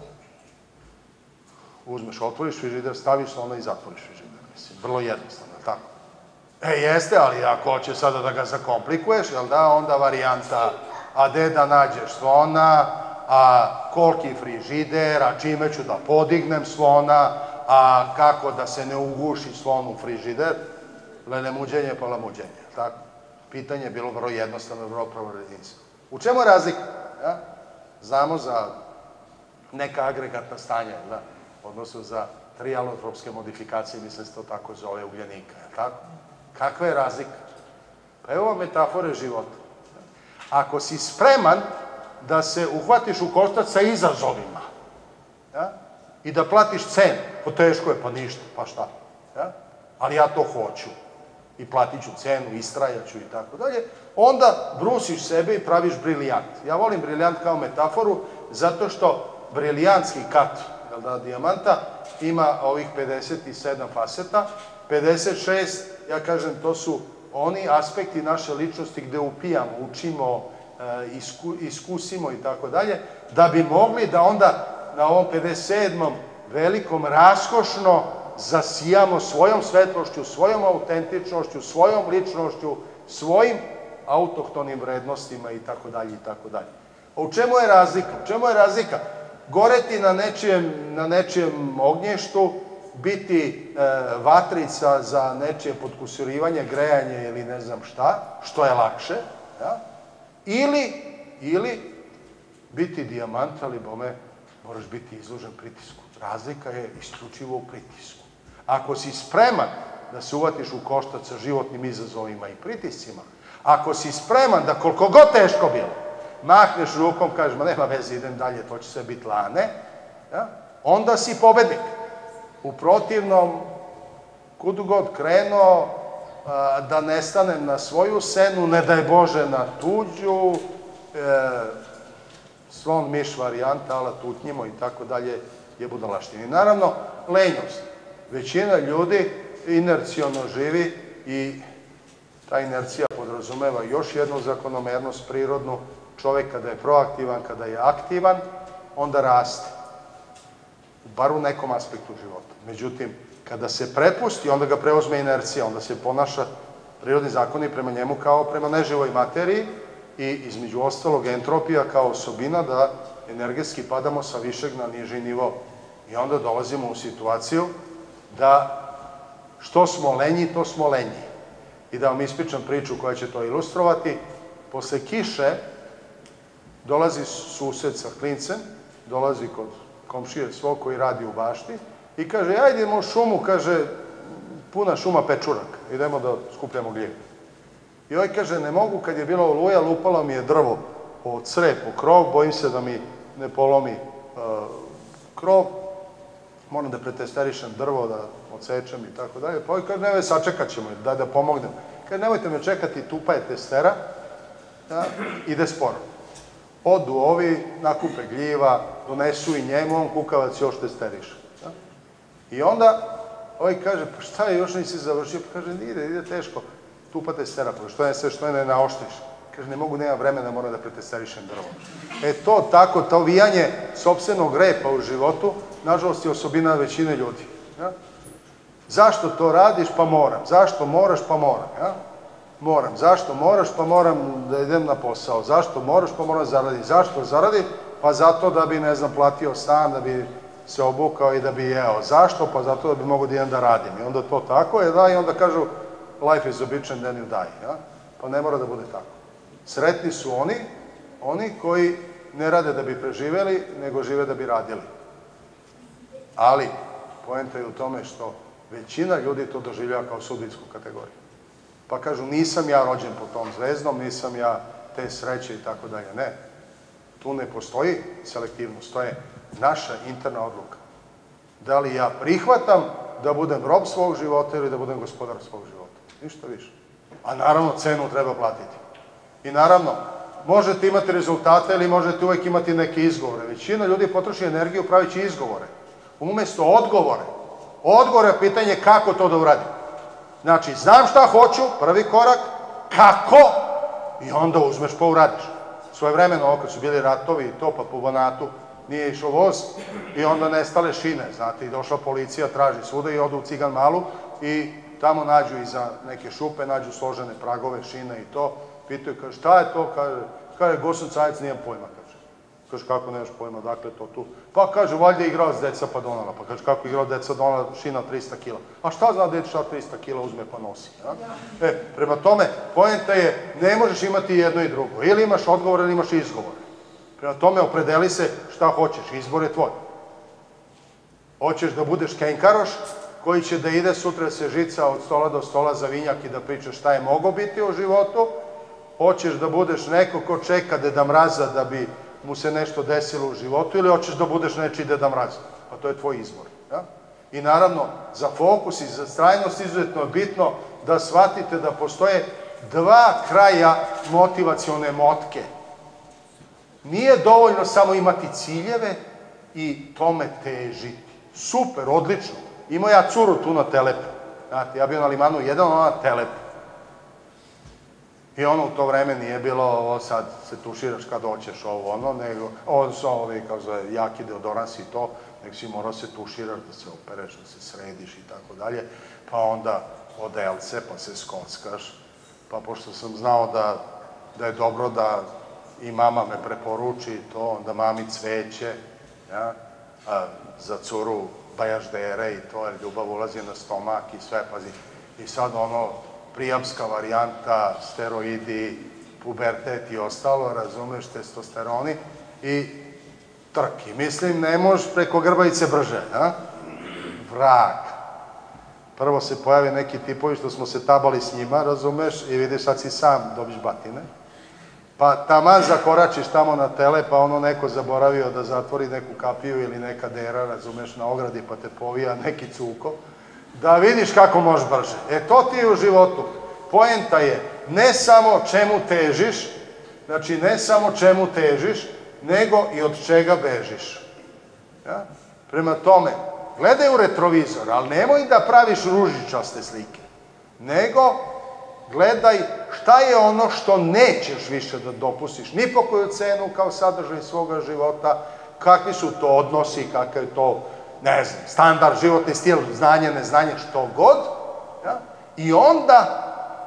Uzmeš, otvoriš frižider, staviš slona i zatvoriš frižider. Mislim, vrlo jednostavno, tako? Jeste, ali ako hoće sada da ga zakomplikuješ, jel da, onda varijanta, a gde da nađeš slona, a koliki frižider, a čime ću da podignem slona, a kako da se ne uguši slon u frižider, lelemuđenje pa lamuđenje, tako? Pitanje je bilo vrlo jednostavno, vrlo pravoredinsko. U čemu je razlika? Znamo za neka agregatna stanja, odnosno za trialotropske modifikacije, mislim se to tako zove, ugljenika, tako? Kakva je razlika? Pa evo metafore života. Ako si spreman da se uhvatiš u koštac sa izazovima i da platiš cenu, pa teško je, pa ništa, pa šta? Ali ja to hoću i platit ću cenu, istrajaću i tako dalje, onda brusiš sebe i praviš brilijant. Ja volim brilijant kao metaforu zato što brilijantski kat dijamanta ima ovih 57 faseta, 56, ja kažem, to su oni aspekti naše ličnosti gde upijamo, učimo, iskusimo i tako dalje, da bi mogli da onda na ovom 57. velikom raskošno zasijamo svojom svetlošću, svojom autentičnošću, svojom ličnošću, svojim autohtonim vrednostima i tako dalje i tako dalje. A u čemu je razlika? U čemu je razlika? Goreti na nečijem ognjištu, biti vatrica za nečije potkusurivanje, grejanje ili ne znam šta, što je lakše, ili biti dijamant, ali bome, moraš biti izložen pritisku. Razlika je isključivo u pritisku. Ako si spreman da se uvatiš u koštac sa životnim izazovima i pritiscima, ako si spreman da koliko god teško bilo, mahneš rukom, kažeš, ma nema veze, idem dalje, to će sve biti lane, onda si pobednik. U protivnom, kudu god krenuo, da ne stanem na svoju senu, ne daj Bože na tuđu, slon, miš, varijanta, ala tutnjimo i tako dalje, je budalaština. I naravno, lenjost. Većina ljudi inerciono živi i ta inercija podrazumeva još jednu zakonomernost prirodnu. Čovek kada je proaktivan, kada je aktivan, onda raste. Bar u nekom aspektu života. Međutim, kada se prepusti, onda ga preuzme inercija, onda se ponaša prirodni zakoni prema njemu kao prema neživoj materiji i između ostalog entropija kao osobina da energetski padamo sa višeg na niži nivo. I onda dolazimo u situaciju da što smo lenji, to smo lenji. I da vam ispričam priču koja će to ilustrovati. Posle kiše dolazi sused sa klincem, dolazi kod komšije svog koji radi u bašti i kaže, ajde idemo u šumu, kaže, puna šuma pečuraka, idemo da skupljamo gljive. I ovaj kaže, ne mogu, kad je bila oluja, lupalo mi je drvo po crep, po krov, bojim se da mi ne polomi krov, moram da pretestarišem drvo, da odsečem i tako dalje. Pa ovaj kaže, ne, sačekat ćemo, daj da pomognem. Kaže, nemojte me čekati, tupa je testera, ide sporo. Odu ovi, nakupe gljiva, donesu i njemu, on kukavac još testeriše. I onda ovaj kaže, pa šta je, još nisi završio? Pa kaže, ide teško, tupa testera, pa što je ne naoštiš? Kaže, ne mogu, nema vremena, moram da pretestarišem drvo. E to tako, to vijanje sopstvenog repa u životu, nažalost je osobina većine ljudi. Zašto to radiš? Pa moram. Zašto moraš? Pa moram. Moram. Zašto moraš? Pa moram da idem na posao. Zašto moraš? Pa moram zaraditi. Zašto zaradim? Pa zato da bi, ne znam, platio stan, da bi se obukao i da bi jeo. Zašto? Pa zato da bi mogo da idem da radim. I onda to tako je, i onda kažu life is a bitch and then you die. Pa ne mora da bude tako. Sretni su oni koji ne rade da bi preživeli, nego žive da bi radili. Ali, poenta je u tome što većina ljudi to doživljava kao sudbinsku kategoriju. Pa kažu, nisam ja rođen po tom zvezdom, nisam ja te sreće i tako dalje. Ne, tu ne postoji selektivnost, to je naša interna odluka. Da li ja prihvatam da budem rob svog života ili da budem gospodar svog života. Ništa više. A naravno, cenu treba platiti. I naravno, možete imati rezultate ili možete uvek imati neke izgovore. Većina ljudi potroši energiju pravići izgovore. Umesto odgovore. Odgovor je pitanje kako to da uradim. Znači, znam šta hoću, prvi korak, kako, i onda uzmeš pa uradiš. Svojevremeno, kad su bili ratovi i to, pa po Banatu nije išao voz i onda nestale šine, znate, i došla policija, traži svuda i odu u Cigan Malu i tamo nađu iza neke šupe, nađu složene pragove, šine i to, pitaju, kaže, šta je to, kaže, Gosun Cajec, nijem pojma, kaže. Kaže, kako nemaš pojma, dakle to tu. Pa kaže, valjda je igrao s deca pa donala. Pa kaže, kako je igrao deca donala šina 300 kila. A šta zna dete šta 300 kila uzme pa nosi? Prema tome, poenta je, ne možeš imati jedno i drugo. Ili imaš odgovor ili imaš izgovor. Prema tome, opredeli se šta hoćeš, izbor je tvoj. Hoćeš da budeš kenkaroš koji će da ide sutra se žica od stola do stola za vinjak i da priča šta je mogo biti u životu. Hoćeš da budeš neko ko čeka Deda Mraza da bi mu se nešto desilo u životu ili hoćeš da budeš nečiji Deda Mraz. Pa to je tvoj izbor. I naravno, za fokus i za strajnost izuzetno je bitno da shvatite da postoje dva kraja motivacione motke. Nije dovoljno samo imati ciljeve i tome težiti. Super, odlično. Imao ja curu tu na Telepu. Znate, ja bio na Limanu 1, ona na Telepu. I ono u to vreme nije bilo ovo sad se tuširaš kad hoćeš ovo ono, nego ovo su ovi kao zove jaki deodorans i to, nego si morao se tuširaš, da se opereš, da se središ i tako dalje, pa onda odelce, pa se skockaš, pa pošto sam znao da je dobro da i mama me preporuči to, onda mami cveće, za curu bajaždere i to, jer ljubav ulazi na stomak i sve, pazi. I sad ono, prijamska varijanta, steroidi, pubertet i ostalo, razumeš, testosteroni i trki. Mislim, ne možeš preko grbavice brže, Vrag. Prvo se pojave neki tipovi što smo se tabali s njima, razumeš, i vidiš, sad si sam, dobiš batine. Pa taman zakoračiš tamo na tele, pa ono neko zaboravio da zatvori neku kapiju ili neka dera, razumeš, na ogradi, pa te povija neki cuko, da vidiš kako možeš brže. E, to ti je u životu. Poenta je ne samo čemu težiš, znači ne samo čemu težiš, nego i od čega bežiš. Prema tome, gledaj u retrovizor, ali nemoj da praviš ružičaste slike, nego gledaj šta je ono što nećeš više da dopustiš, ni po koju cenu kao sadržaj svoga života, kakvi su to odnosi, kakav je to, ne znam, standard, životni stil, znanje, neznanje, što god, i onda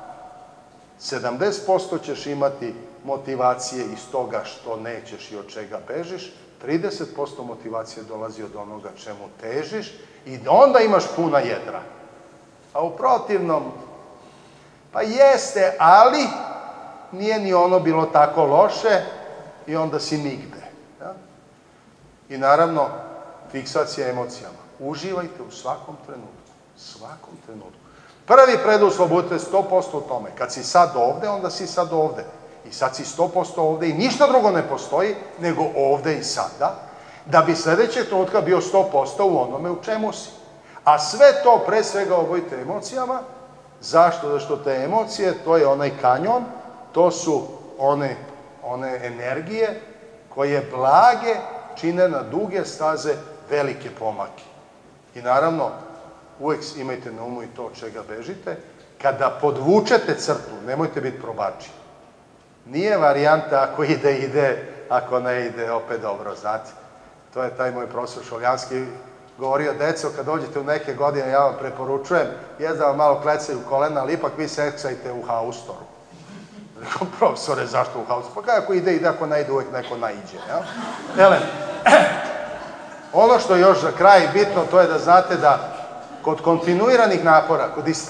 70% ćeš imati motivacije iz toga što nećeš i od čega bežiš, 30% motivacije dolazi od onoga čemu težiš i onda imaš puna jedra. A u protivnom, pa jeste, ali nije ni ono bilo tako loše i onda si nigde. I naravno, fiksacija emocijama. Uživajte u svakom trenutku. Svakom trenutku. Prvi preduslov budete 100% u tome. Kad si sad ovde, onda si sad ovde. I sad si 100% ovde i ništa drugo ne postoji, nego ovde i sada, da bi sledećeg trenutka bio 100% u onome u čemu si. A sve to pre svega obojite emocijama. Zašto? Zašto te emocije, to je onaj kanjon, to su one energije koje blage čine na duge staze velike pomake. I naravno, uvek imajte na umu i to od čega bežite. Kada podvučete crtu, nemojte biti probači. Nije varijanta ako ide, ide, ako ne ide, opet dobro, znate. To je taj moj profesor Šoljanski govorio, deco, kad dođete u neke godine, ja vam preporučujem, da vam malo klecaju kolena, ali ipak vi seksajte u haustoru. Rekao, profesore, zašto u haustoru? Pa kako ide, ako ne ide, uvek neko naiđe. Ono što još za kraj bitno, to je da znate da kod kontinuiranih napora,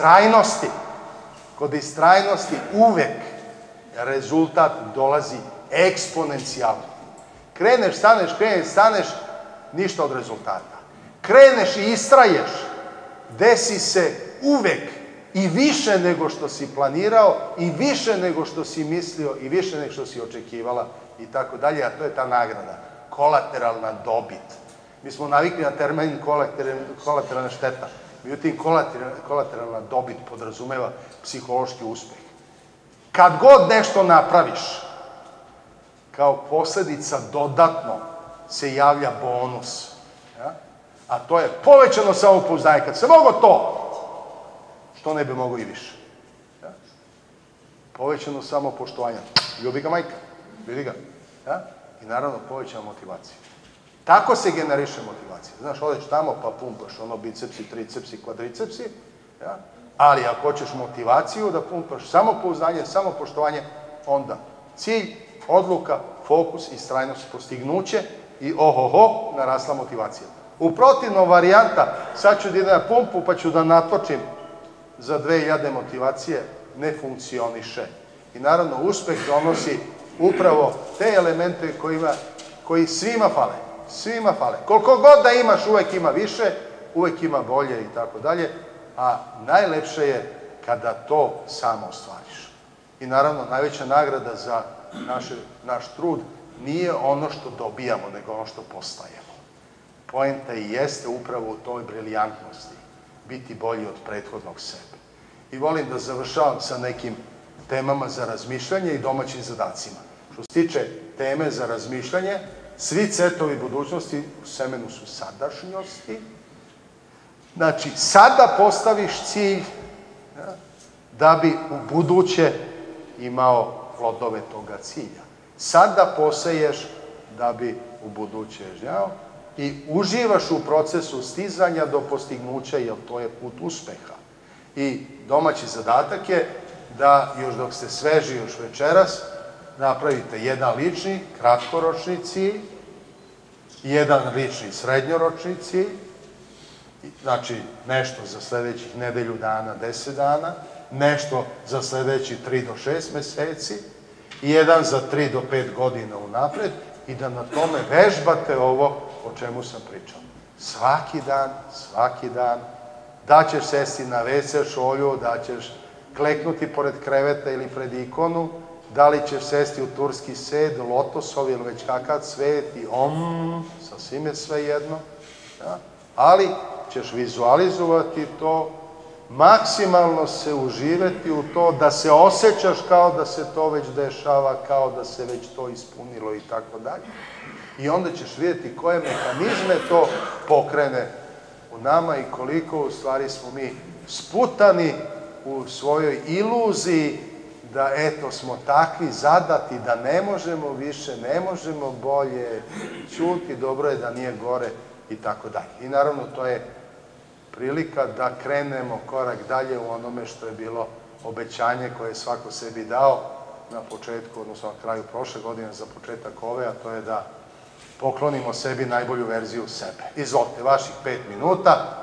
kod istrajnosti uvek rezultat dolazi eksponencijalno. Kreneš, staneš, ništa od rezultata. Kreneš i istraješ, desi se uvek i više nego što si planirao, i više nego što si mislio, i više nego što si očekivala, i tako dalje, a to je ta nagrada, kolateralna dobit. Mi smo navikli na termin kolateralna šteta, međutim, kolateralna dobit podrazumeva psihološki uspeh. Kad god nešto napraviš, kao posledica dodatno se javlja bonus, a to je povećano samopouzdanje. Kad se mogo to, što ne bi mogo i više? Povećano samopoštovanje. Ljubi ga majka, vidi ga. I naravno povećana motivacija. Tako se generiše motivacija. Znaš, odeš tamo pa pumpaš ono bicepsi, tricepsi, kvadricepsi, ali ako hoćeš motivaciju da pumpaš samopouzdanje, samopoštovanje, onda cilj, odluka, fokus, istrajnost, postignuće i ohoho, narasla motivacija. U protivnom varijanta, sad ću da idem na pumpu pa ću da natočim za 2000 motivacije, ne funkcioniše. I naravno, uspeh donosi upravo te elemente koji svima fale. Svima fale. Koliko god da imaš, uvek ima više, uvek ima bolje i tako dalje, a najlepše je kada to samo ostvariš. I naravno, najveća nagrada za naš trud nije ono što dobijamo, nego ono što postajemo. Poenta i jeste upravo u toj briljantnosti, biti bolji od prethodnog sebe. I volim da završavam sa nekim temama za razmišljanje i domaćim zadacima. Što se tiče teme za razmišljanje, svi cvetovi budućnosti u semenu su sadašnjosti. Znači, sada postaviš cilj da bi u buduće imao plodove toga cilja. Sada poseješ da bi u buduće žnjao i uživaš u procesu stizanja do postignuća, jer to je put uspeha. I domaći zadatak je da još dok ste sveži još večeras, napravite jedan lični, kratkoročni cilj, jedan lični srednjoročni cilj, znači nešto za sledećih nedelju dana, 10 dana, nešto za sledećih 3 do 6 meseci, jedan za 3 do 5 godina unapred i da na tome vežbate ovo o čemu sam pričao. Svaki dan, da ćeš sesti na WC šolju, da ćeš kleknuti pored kreveta ili pred ikonu, da li ćeš sesti u turski sed, lotosov ili već kakav cvet i sasvim je sve jedno, ali ćeš vizualizovati to, maksimalno se uživeti u to, da se osjećaš kao da se to već dešava, kao da se već to ispunilo i tako dalje. I onda ćeš vidjeti koje mehanizme to pokrene u nama i koliko u stvari smo mi sputani u svojoj iluziji da eto smo takvi zadati, da ne možemo više, ne možemo bolje, ćuti, dobro je da nije gore i tako dalje. I naravno to je prilika da krenemo korak dalje u onome što je bilo obećanje koje je svako sebi dao na početku, odnosno na kraju prošle godine za početak ove, a to je da poklonimo sebi najbolju verziju sebe. Izvolite, vaših 5 minuta.